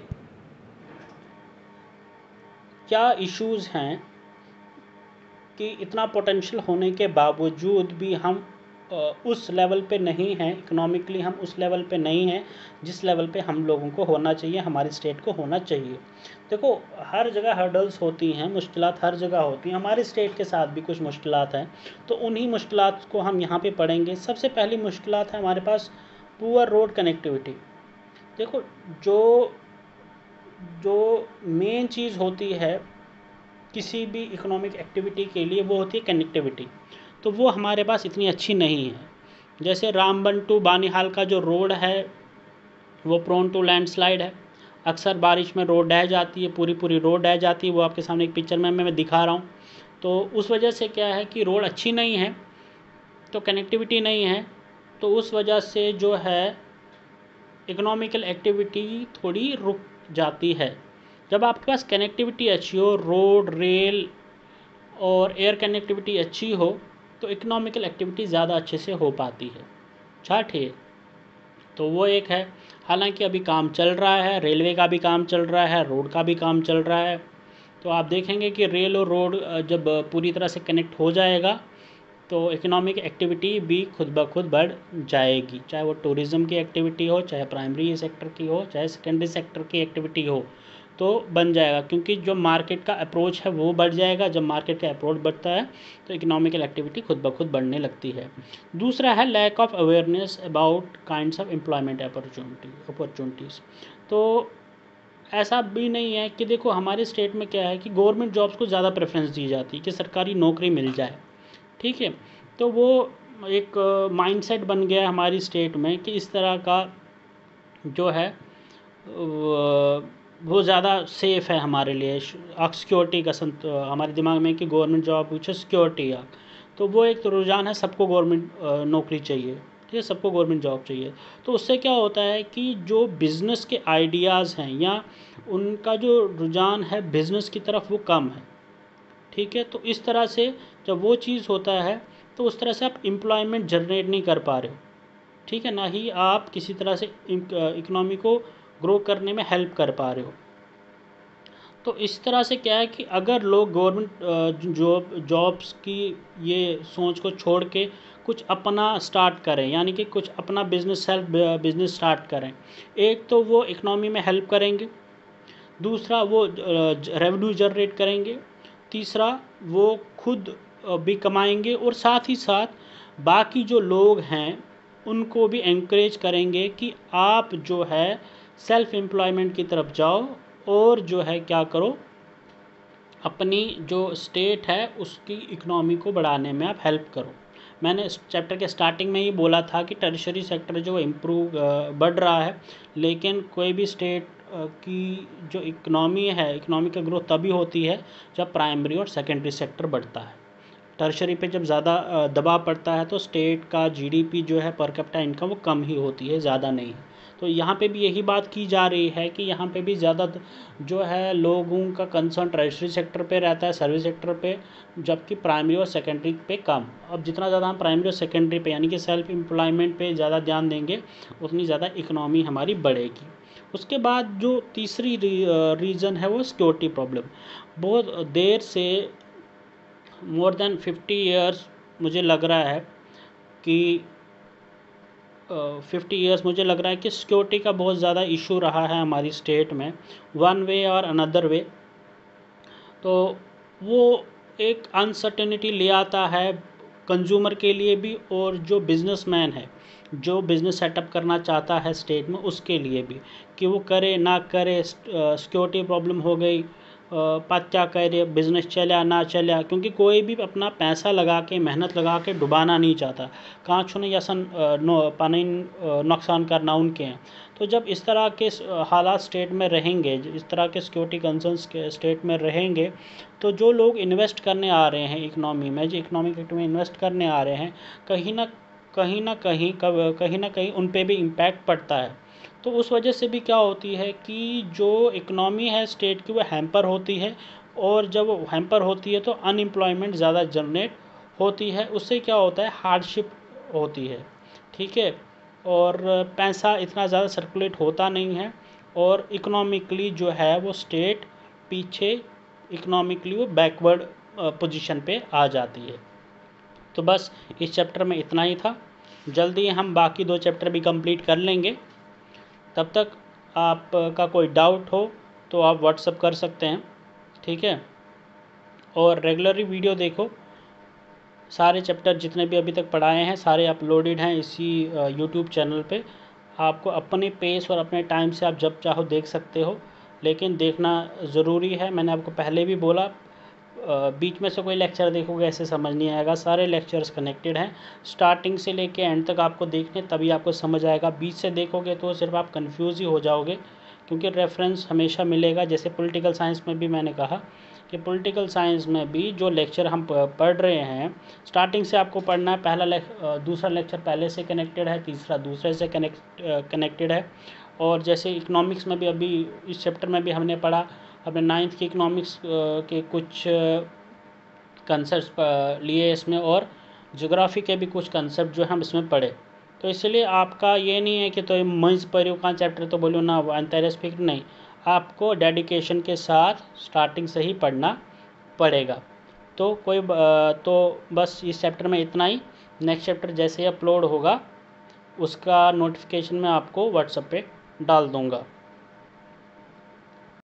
क्या इश्यूज़ हैं कि इतना पोटेंशियल होने के बावजूद भी हम उस लेवल पे नहीं हैं, इकोनॉमिकली हम उस लेवल पे नहीं हैं जिस लेवल पे हम लोगों को होना चाहिए, हमारी स्टेट को होना चाहिए। देखो, हर जगह हर्डल्स होती हैं, मुश्किलात हर जगह होती हैं, हमारी स्टेट के साथ भी कुछ मुश्किलात हैं। तो उन्हीं मुश्किलात को हम यहाँ पे पढ़ेंगे। सबसे पहली मुश्किलात है हमारे पास पुअर रोड कनेक्टिविटी। देखो, जो जो मेन चीज़ होती है किसी भी इकोनॉमिक एक्टिविटी के लिए वो होती है कनेक्टिविटी, तो वो हमारे पास इतनी अच्छी नहीं है। जैसे रामबन टू बानीहाल का जो रोड है वो प्रोन टू लैंडस्लाइड है। अक्सर बारिश में रोड ढह जाती है, पूरी पूरी रोड ढह जाती है। वो आपके सामने एक पिक्चर में मैं दिखा रहा हूँ। तो उस वजह से क्या है कि रोड अच्छी नहीं है, तो कनेक्टिविटी नहीं है, तो उस वजह से जो है इकोनॉमिकल एक्टिविटी थोड़ी रुक जाती है। जब आपके पास कनेक्टिविटी अच्छी हो, रोड, रेल और एयर कनेक्टिविटी अच्छी हो, तो इकोनॉमिकल एक्टिविटी ज़्यादा अच्छे से हो पाती है। अच्छा, ठीक, तो वो एक है। हालांकि अभी काम चल रहा है, रेलवे का भी काम चल रहा है, रोड का भी काम चल रहा है। तो आप देखेंगे कि रेल और रोड जब पूरी तरह से कनेक्ट हो जाएगा तो इकोनॉमिक एक्टिविटी भी खुद ब खुद बढ़ जाएगी, चाहे वो टूरिज़्म की एक्टिविटी हो, चाहे प्राइमरी सेक्टर की हो, चाहे सेकेंडरी सेक्टर की एक्टिविटी हो, तो बन जाएगा, क्योंकि जो मार्केट का अप्रोच है वो बढ़ जाएगा। जब मार्केट का अप्रोच बढ़ता है तो इकोनॉमिकल एक्टिविटी खुद ब खुद बढ़ने लगती है। दूसरा है lack of awareness about kinds of employment opportunity opportunities. तो ऐसा भी नहीं है कि देखो हमारे स्टेट में क्या है कि गवर्नमेंट जॉब्स को ज़्यादा प्रेफरेंस दी जाती है कि सरकारी नौकरी मिल जाए, ठीक है। तो वो एक माइंडसेट बन गया है हमारी स्टेट में कि इस तरह का जो है वो ज़्यादा सेफ़ है हमारे लिए, सिक्योरिटी का संत हमारे दिमाग में कि गवर्नमेंट जॉब पूछे सिक्योरिटी है, तो वो एक तो रुझान है, सबको गवर्नमेंट नौकरी चाहिए, ठीक है, सबको गवर्नमेंट जॉब चाहिए। तो उससे क्या होता है कि जो बिज़नेस के आइडियाज़ हैं या उनका जो रुझान है बिज़नेस की तरफ वो कम है, ठीक है। तो इस तरह से जब वो चीज़ होता है तो उस तरह से आप एम्प्लॉयमेंट जनरेट नहीं कर पा रहे हो, ठीक है, ना ही आप किसी तरह से इकोनॉमी को ग्रो करने में हेल्प कर पा रहे हो। तो इस तरह से क्या है कि अगर लोग गवर्नमेंट जॉब जॉब्स की ये सोच को छोड़ के कुछ अपना स्टार्ट करें, यानी कि कुछ अपना बिजनेस सेल्फ बिजनेस स्टार्ट करें, एक तो वो इकोनॉमी में हेल्प करेंगे, दूसरा वो रेवेन्यू जनरेट करेंगे, तीसरा वो खुद भी कमाएंगे और साथ ही साथ बाकी जो लोग हैं उनको भी एनकरेज करेंगे कि आप जो है सेल्फ एम्प्लॉयमेंट की तरफ जाओ और जो है क्या करो, अपनी जो स्टेट है उसकी इकोनॉमी को बढ़ाने में आप हेल्प करो। मैंने इस चैप्टर के स्टार्टिंग में ही बोला था कि टर्शरी सेक्टर जो इम्प्रूव बढ़ रहा है, लेकिन कोई भी स्टेट की जो इकोनॉमी है, इकोनॉमी का ग्रोथ तभी होती है जब प्राइमरी और सेकेंडरी सेक्टर बढ़ता है। टर्शरी पे जब ज़्यादा दबाव पड़ता है तो स्टेट का जीडीपी जो है पर कैपिटा इनकम वो कम ही होती है, ज़्यादा नहीं है। तो यहाँ पे भी यही बात की जा रही है कि यहाँ पे भी ज़्यादा जो है लोगों का कंसर्न टर्शरी सेक्टर पे रहता है, सर्विस सेक्टर पे, जबकि प्राइमरी और सेकेंडरी पे कम। अब जितना ज़्यादा हम प्राइमरी और सेकेंडरी पे यानी कि सेल्फ एम्प्लॉयमेंट पे ज़्यादा ध्यान देंगे उतनी ज़्यादा इकनॉमी हमारी बढ़ेगी। उसके बाद जो तीसरी रीज़न है वो सिक्योरिटी प्रॉब्लम। बहुत देर से मोर देन फिफ्टी ईयर्स मुझे लग रहा है कि फिफ्टी ईयर्स मुझे लग रहा है कि सिक्योरिटी का बहुत ज़्यादा इशू रहा है हमारी स्टेट में, वन वे और अनदर वे। तो वो एक अनसर्टेनिटी ले आता है कंज्यूमर के लिए भी और जो बिजनेसमैन है जो बिज़नेस सेटअप करना चाहता है स्टेट में उसके लिए भी, कि वो करे ना करे, सिक्योरिटी प्रॉब्लम हो गई, क्या करे, बिज़नेस चला ना चला, क्योंकि कोई भी अपना पैसा लगा के मेहनत लगा के डुबाना नहीं चाहता, कहाँ छूने या नो पानी नुकसान करना उनके हैं। तो जब इस तरह के हालात स्टेट में रहेंगे, इस तरह के सिक्योरिटी कंसर्न्स के स्टेट में रहेंगे, तो जो लोग इन्वेस्ट करने आ रहे हैं इकनॉमी में, जो इकनॉमिक एक्टिविटी में इन्वेस्ट करने आ रहे हैं, कहीं ना कहीं ना कहीं कब कहीं ना कहीं उन पे भी इम्पैक्ट पड़ता है। तो उस वजह से भी क्या होती है कि जो इकनॉमी है स्टेट की वो हैम्पर होती है, और जब वो हैम्पर होती है तो अनएम्प्लॉयमेंट ज़्यादा जनरेट होती है। उससे क्या होता है, हार्डशिप होती है, ठीक है, और पैसा इतना ज़्यादा सर्कुलेट होता नहीं है और इकोनॉमिकली जो है वो स्टेट पीछे, इकोनॉमिकली वो बैकवर्ड पोजीशन पे आ जाती है। तो बस इस चैप्टर में इतना ही था, जल्दी हम बाकी दो चैप्टर भी कंप्लीट कर लेंगे। तब तक आपका कोई डाउट हो तो आप व्हाट्सअप कर सकते हैं, ठीक है, और रेगुलरली वीडियो देखो। सारे चैप्टर जितने भी अभी तक पढ़ाए हैं सारे अपलोडेड हैं इसी यूट्यूब चैनल पे। आपको अपने पेस और अपने टाइम से आप जब चाहो देख सकते हो, लेकिन देखना ज़रूरी है। मैंने आपको पहले भी बोला, बीच में से कोई लेक्चर देखोगे ऐसे समझ नहीं आएगा, सारे लेक्चर्स कनेक्टेड हैं, स्टार्टिंग से लेके एंड तक आपको देखने तभी आपको समझ आएगा। बीच से देखोगे तो सिर्फ आप कंफ्यूज ही हो जाओगे, क्योंकि रेफरेंस हमेशा मिलेगा। जैसे पॉलिटिकल साइंस में भी मैंने कहा कि पॉलिटिकल साइंस में भी जो लेक्चर हम पढ़ रहे हैं स्टार्टिंग से आपको पढ़ना है। पहला लेक, दूसरा लेक्चर पहले से कनेक्टेड है, तीसरा दूसरे से कनेक्ट कनेक्टेड है। और जैसे इकोनॉमिक्स में भी अभी इस चैप्टर में भी हमने पढ़ा, अपने नाइन्थ के इकोनॉमिक्स के कुछ कंसेप्ट लिए इसमें, और ज्योग्राफी के भी कुछ कंसेप्ट जो हम इसमें पढ़े। तो इसलिए आपका ये नहीं है कि तो मंझ पढ़ो का चैप्टर तो बोलो ना अंतरस फिक्र नहीं, आपको डेडिकेशन के साथ स्टार्टिंग से ही पढ़ना पड़ेगा। तो कोई तो बस इस चैप्टर में इतना ही। नेक्स्ट चैप्टर जैसे ही अपलोड होगा उसका नोटिफिकेशन मैं आपको व्हाट्सएप पे डाल दूँगा।